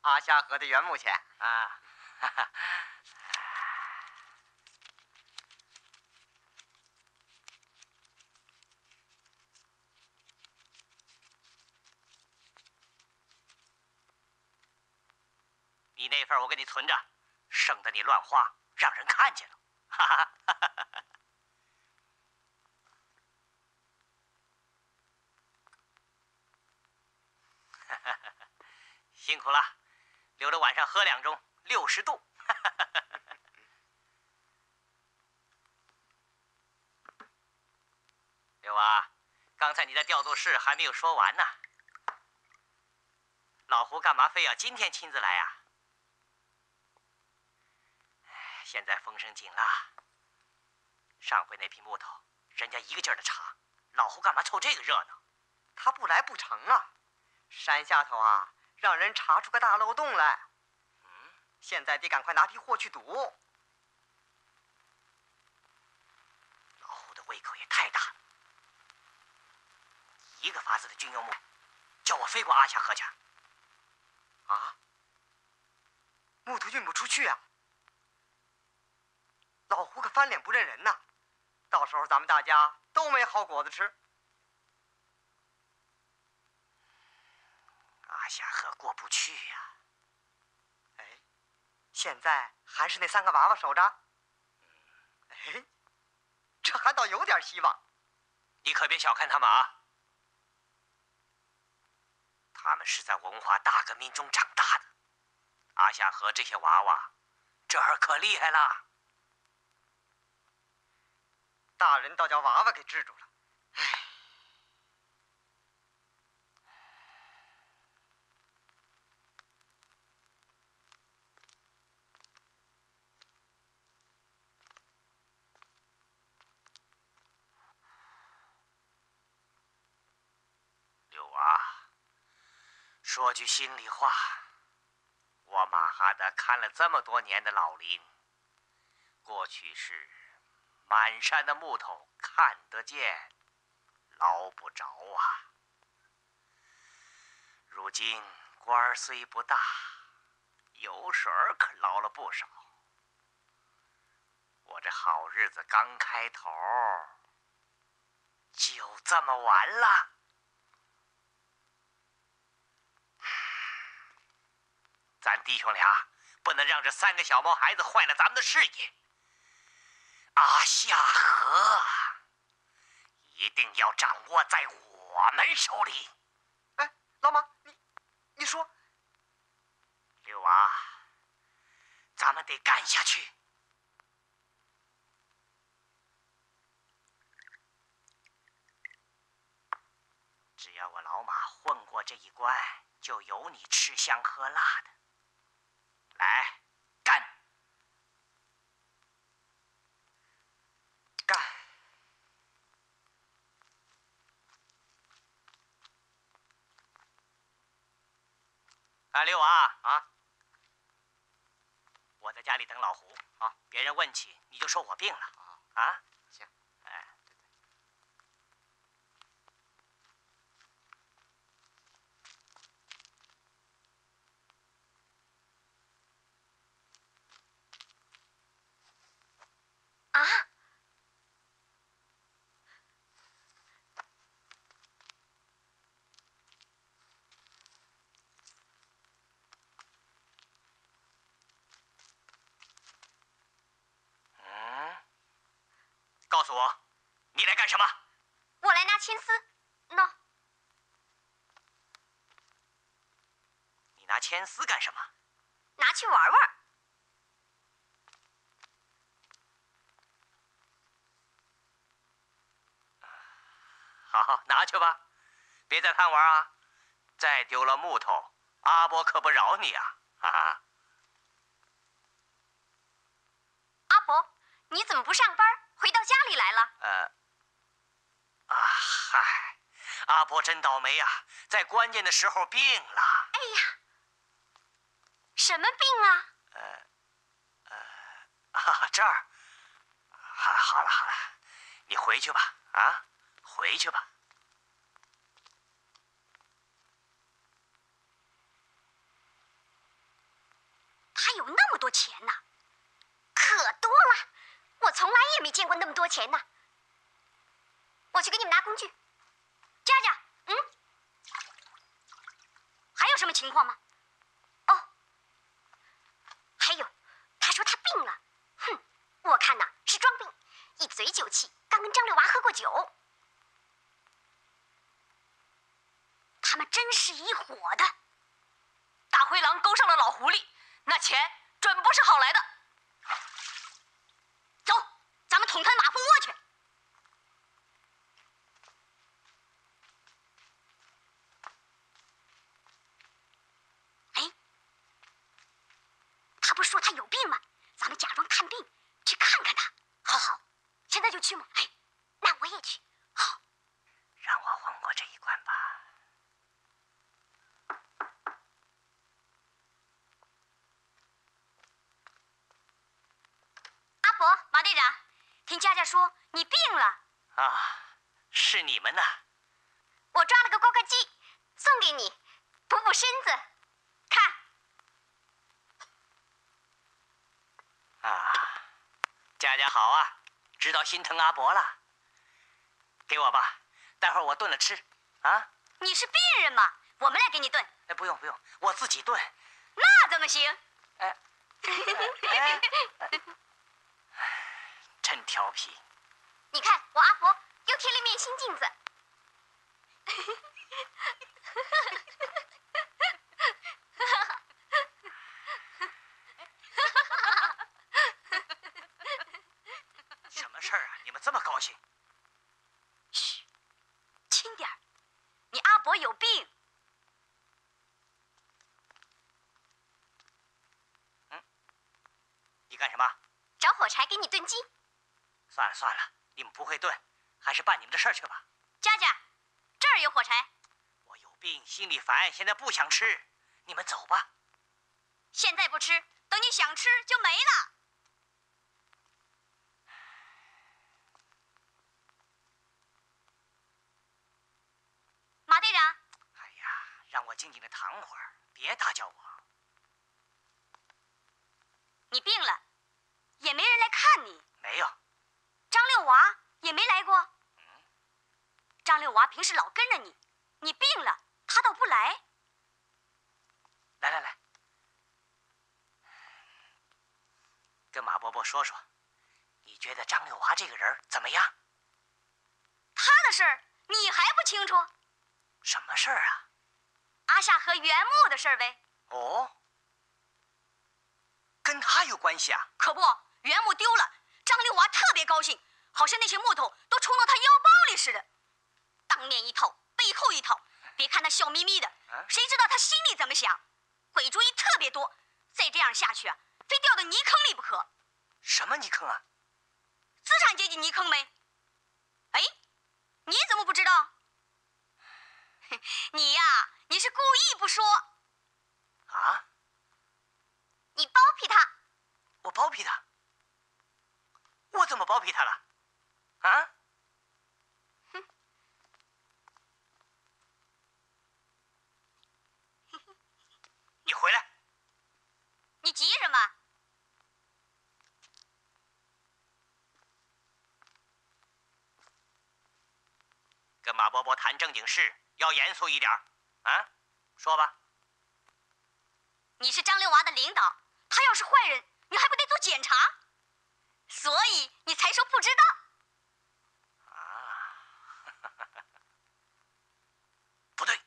阿夏河的原木钱啊。哈哈。你那份我给你存着，省得你乱花，让人看见了。哈哈哈哈哈。辛苦了，留着晚上喝2盅，60度。六娃，刚才你在调度室还没有说完呢。老胡干嘛非要今天亲自来呀？现在风声紧了。上回那批木头，人家一个劲儿的查，老胡干嘛凑这个热闹？ 他不来不成啊！山下头啊，让人查出个大漏洞来。现在得赶快拿批货去堵。 老胡的胃口也太大了，一个法子的军用木，叫我飞过阿夏河去。 啊？木头运不出去啊！老胡可翻脸不认人呐！到时候咱们大家都没好果子吃。 阿夏河过不去呀。 哎，现在还是那3个娃娃守着。哎，这还倒有点希望。 你可别小看他们啊！他们是在文化大革命中长大的。阿夏河这些娃娃，这儿可厉害了。 大人倒叫娃娃给制住了。唉。 六娃，说句心里话，我马哈德看了这么多年的老林，过去是满山的木头看得见，捞不着啊。如今官儿虽不大，油水儿可捞了不少。我这好日子刚开头，就这么完了。咱弟兄俩不能让这3个小毛孩子坏了咱们的事业。阿夏河一定要掌握在我们手里。 哎，老马，你说， 六娃，咱们得干下去。只要我老马混过这一关，就有你吃香喝辣的。来，干！ 干！ 啊，六娃啊，我在家里等老胡啊，别人问起你就说我病了啊。 行， 哎。 啊！ 告诉我，你来干什么？ 我来拿铅丝。喏， 你拿铅丝干什么？ 拿去玩玩。 好，拿去吧，别再贪玩啊！再丢了木头，阿波可不饶你啊！啊！ 阿伯，你怎么不上班，回到家里来了？ 嗨，阿波真倒霉啊，在关键的时候病了。 哎呀，什么病啊？ 这儿。好了，你回去吧，啊，回去吧。 钱呐！ 可多了，我从来也没见过那么多钱呢。我去给你们拿工具。 佳佳，还有什么情况吗？ 哦，还有，他说他病了。哼，我看呐是装病，一嘴酒气，刚跟张六娃喝过酒。 他们真是一伙的。大灰狼勾上了老狐狸，那钱准不是好来的。走，咱们捅他马蜂窝去。哎，他不是说他有病吗？咱们假装看病，去看看他。好，现在就去吗？哎， 那我也去。 好， 让我混过这一关吧。 阿伯， 马队长，听佳佳说你病了。 啊，是你们呐！ 我抓了个呱呱鸡，送给你，补补身子。看。 啊，佳佳好啊，知道心疼阿伯了。给我吧，待会儿我炖了吃。啊？ 你是病人嘛，我们来给你炖。 哎，不用，我自己炖。 那怎么行？ 真调皮。 你看我阿婆又贴了一面新镜子。 什么事儿啊？你们这么高兴？ 嘘，轻点儿，你阿伯有病。 你干什么？ 找火柴给你炖鸡。 算了，你们不会炖，还是办你们的事儿去吧。 佳佳，这儿有火柴。 我有病，心里烦，现在不想吃，你们走吧。 现在不吃，等你想吃就没了。马队长。 哎呀，让我静静的躺会儿，别打搅我。 你病了，也没人来看你。 没有。 张六娃也没来过。张六娃平时老跟着你，你病了，他倒不来。 来，跟马伯伯说说，你觉得张六娃这个人怎么样？ 他的事儿你还不清楚？ 什么事儿啊？ 阿夏和原木的事儿呗。 哦，跟他有关系啊？ 可不，原木丢了，张六娃特别高兴，好像那些木头都冲到他腰包里似的，当面一套，背后一套。别看他笑眯眯的，谁知道他心里怎么想？鬼主意特别多，再这样下去啊，非掉到泥坑里不可。 什么泥坑啊？ 资产阶级泥坑没？哎，你怎么不知道？你呀，你是故意不说。 啊？ 你包庇他？ 我包庇他？我怎么包庇他了？啊？你回来！ 你急什么？ 跟马伯伯谈正经事，要严肃一点。啊，说吧。 你是张六娃的领导，他要是坏人，你还不得做检查？所以你才说不知道。 啊，不对，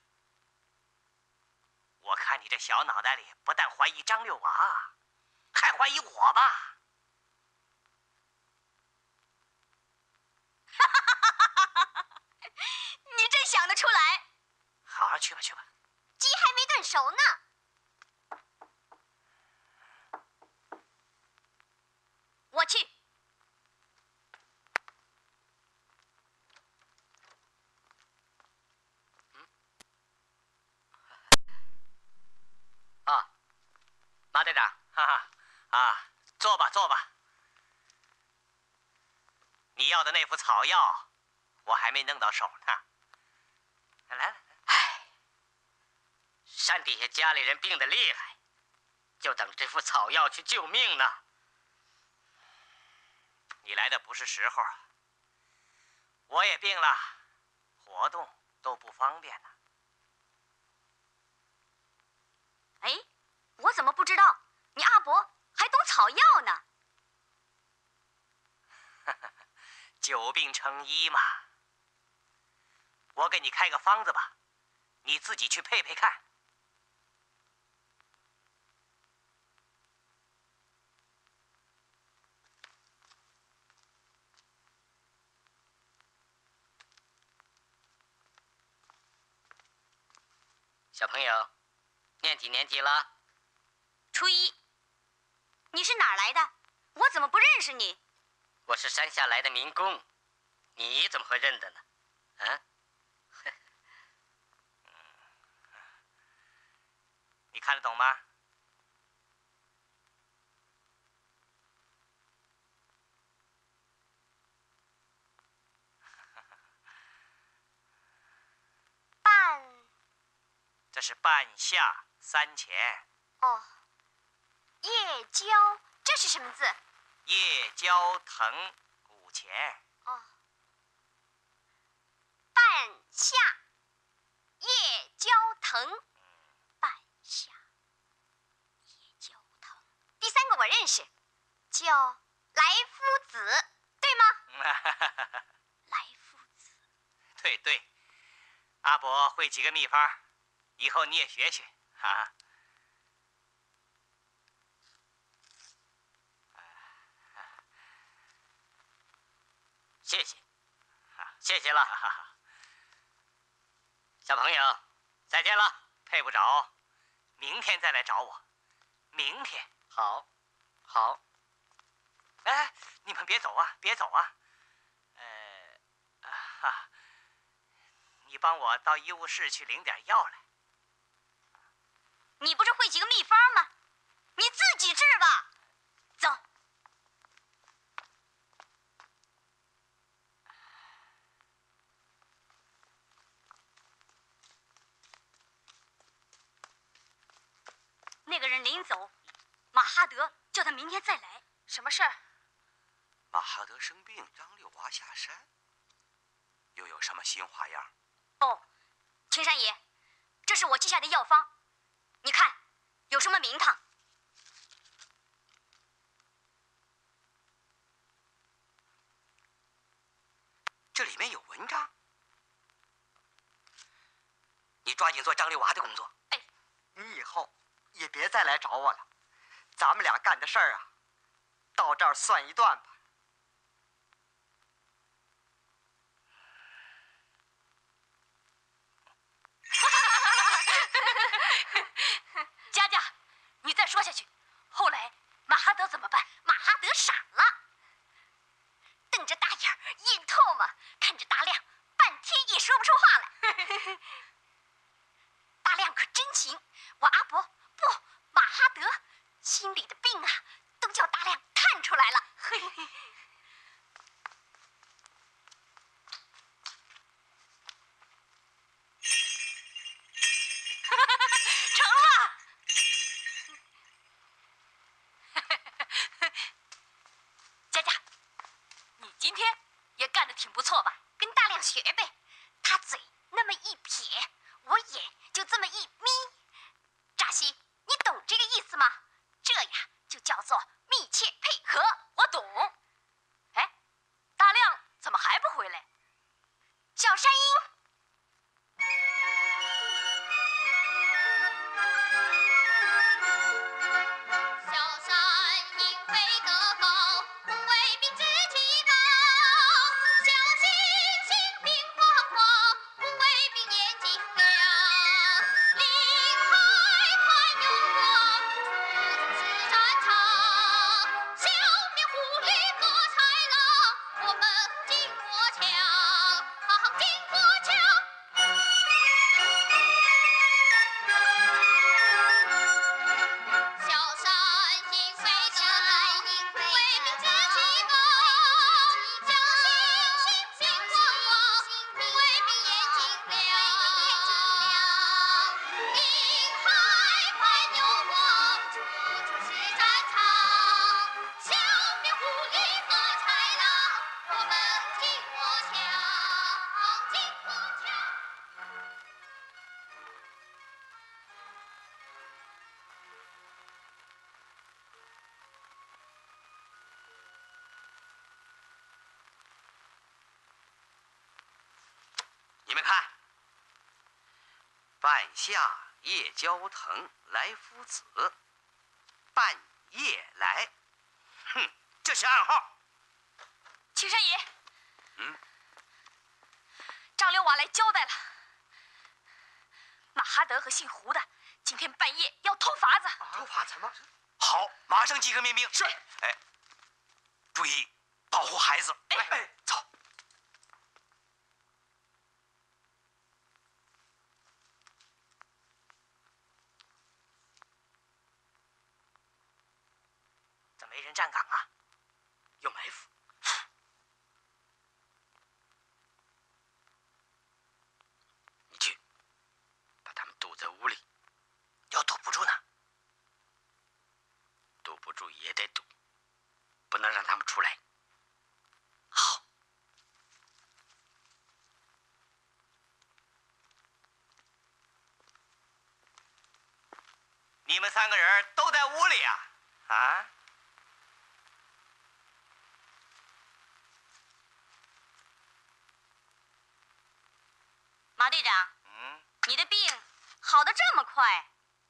我看你这小脑袋里不但怀疑张六娃，还怀疑我吧？ 你真想得出来？ 好好去吧。 鸡还没炖熟呢。 我去。 啊，马队长，坐吧。你要的那副草药，我还没弄到手呢。来。 山底下家里人病得厉害， 就等这副草药去救命呢。 你来的不是时候啊！我也病了，活动都不方便呢。 哎，我怎么不知道？你阿伯还懂草药呢？ 久病成医嘛。我给你开个方子吧，你自己去配配看。 小朋友，念几年级了？ 初一。你是哪儿来的？我怎么不认识你？ 我是山下来的民工，你怎么会认得呢？啊？ 你看得懂吗？这是半夏3钱。 哦，叶胶，这是什么字？ 叶胶藤5钱。 哦，半夏，叶胶藤，半夏，叶胶藤。第三个我认识，叫来夫子，对吗？来夫子。 对，阿伯会几个秘方，以后你也学学啊。 谢谢，谢谢了，小朋友，再见了。 配不着，明天再来找我。明天。 好，好。 哎，你们别走啊，别走啊。你帮我到医务室去领点药来。 你不是会几个秘方吗？你自己治吧。走。那个人临走，马哈德叫他明天再来。什么事儿？ 马哈德生病，张六娃下山，又有什么新花样？ 哦，青山爷，这是我记下的药方，你看有什么名堂？ 这里面有文章，你抓紧做张六娃的工作。 哎，你以后也别再来找我了，咱们俩干的事儿啊，到这儿算一段吧。 佳佳，你再说下去，后来马哈德怎么办？ 马哈德傻了，瞪着大眼儿，眼透嘛，看着大亮，半天也说不出话来。大亮可真行，我阿伯不，马哈德心里的病啊，都叫大亮看出来了。 成了。佳佳，你今天也干得挺不错吧？ 跟大亮学呗，他嘴那么一撇，我眼就这么一眯。扎西，你懂这个意思吗？这呀就叫做密切配合。 我懂。哎，大亮怎么还不回来？ 小山鹰。 小山鹰飞得高，红卫兵志气高。小星星兵发花，红卫兵眼睛亮。林海宽勇往，出是战场。消灭狐狸。 半夏夜交藤来夫子，半夜来。哼，这是暗号。 青山爷， 嗯， 张六娃来交代了，马哈德和姓胡的今天半夜要偷法子。 偷法子吗？好，马上集合民兵。是。哎，注意保护孩子。哎，走。 怎么没人站岗啊？ 有埋伏。你去，把他们堵在屋里。 要堵不住呢？ 堵不住也得堵，不能让他们出来。 好。你们3个人都在屋里啊？啊？ 马队长，你的病好的这么快？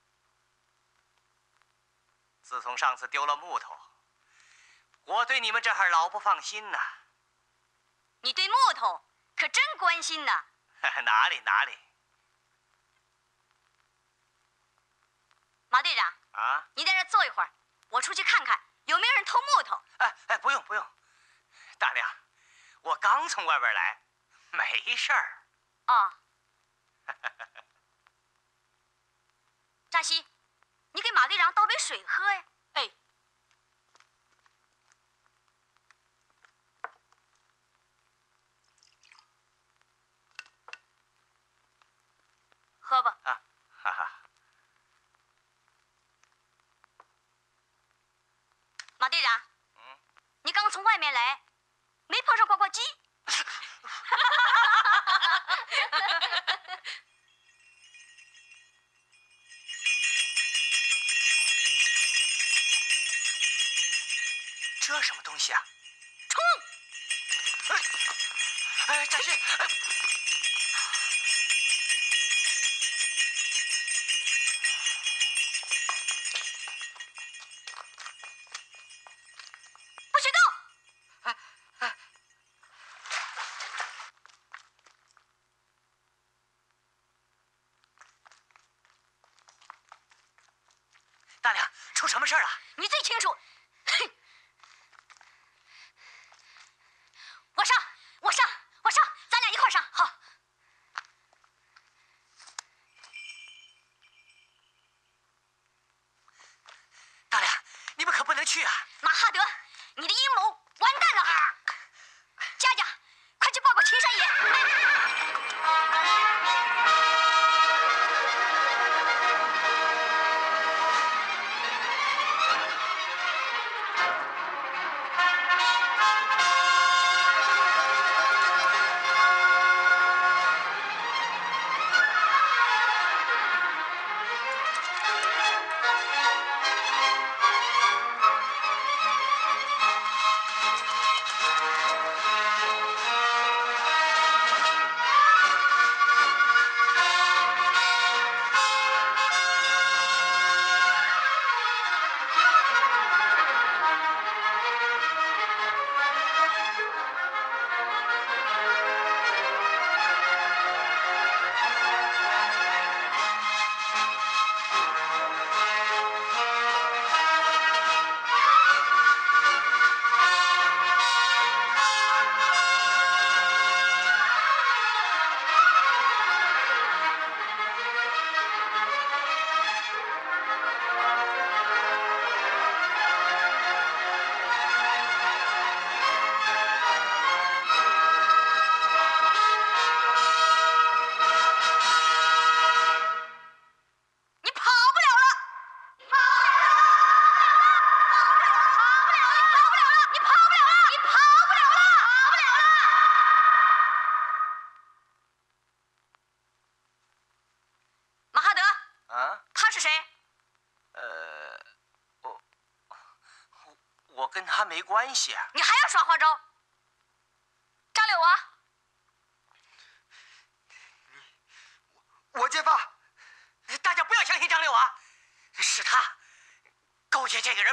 自从上次丢了木头，我对你们这儿老不放心呐。 你对木头可真关心呐。 哪里哪里。 马队长啊， 你在这坐一会儿，我出去看看有没有人偷木头。 哎，不用不用，大亮，我刚从外边来，没事儿。 哦。扎西，你给马队长倒杯水喝呀。哎。喝吧。 啊，哈哈。 马队长，你刚从外面来，没碰上呱呱鸡？ 这什么东西啊？ 冲！ 哎，扎西！ 不许动！ 大亮，出什么事儿了？ 你最清楚。哼！我上，咱俩一块儿上。好。 大亮，你们可不能去啊！ 马哈德，你的阴谋完蛋了！佳佳，快去报告青山爷。 我跟他没关系。 你还要耍花招？张柳娃， 我揭发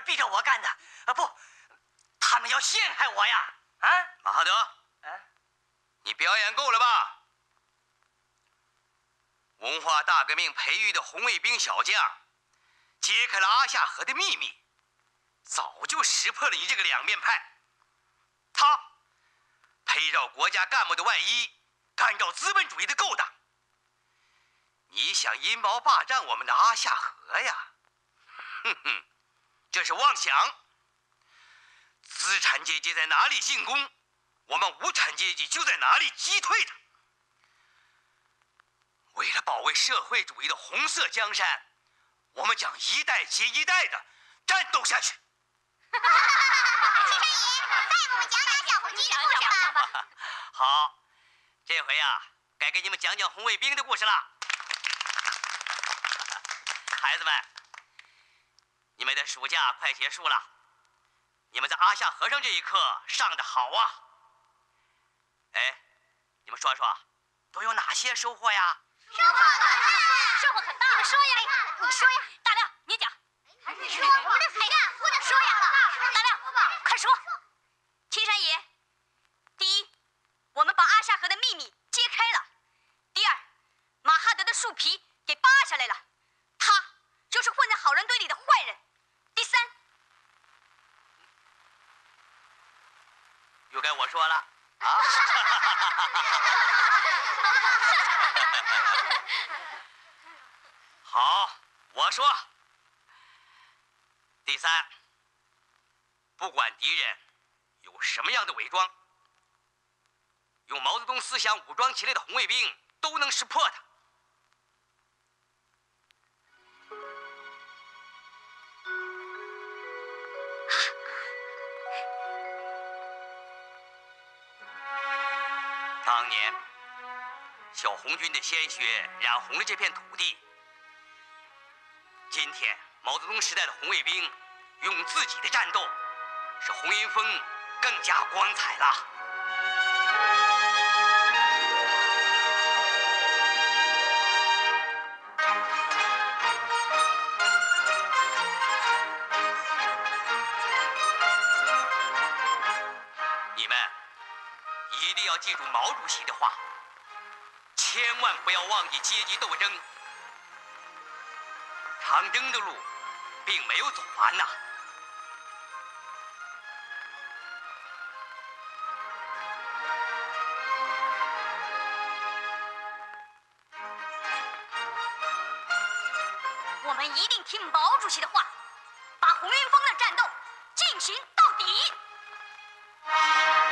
逼着我干的。不，他们要陷害我呀！啊， 马哈德，你表演够了吧？文化大革命培育的红卫兵小将，揭开了阿夏河的秘密，早就识破了你这个两面派。他配绕国家干部的外衣，干照资本主义的勾当。你想阴谋霸占我们的阿夏河呀？哼哼，这是妄想。资产阶级在哪里进攻，我们无产阶级就在哪里击退它。为了保卫社会主义的红色江山，我们将一代接一代的战斗下去。 青山爷，再给我们讲讲小红军的故事吧。 好，这回呀，该给你们讲讲红卫兵的故事了。孩子们，你们的暑假快结束了，你们在阿夏河上这一课上得好啊！哎，你们说说，都有哪些收获呀？ 收获很大。 你们说呀， 你说呀， 大亮，你讲。 你说，我的海干，我的说呀， 大亮，快说。青山爷，第一，我们把阿夏河的秘密揭开了；第二，马哈德的树皮给扒下来了，他就是混在好人堆里的坏人；第三， 又该我说了啊！好，我说。第三，不管敌人有什么样的伪装，用毛泽东思想武装起来的红卫兵都能识破它。当年，小红军的鲜血染红了这片土地。今天，毛泽东时代的红卫兵用自己的战斗，使红云峰更加光彩了。你们一定要记住毛主席的话，千万不要忘记阶级斗争。长征的路并没有走完呐。 我们一定听毛主席的话，把红云峰的战斗进行到底。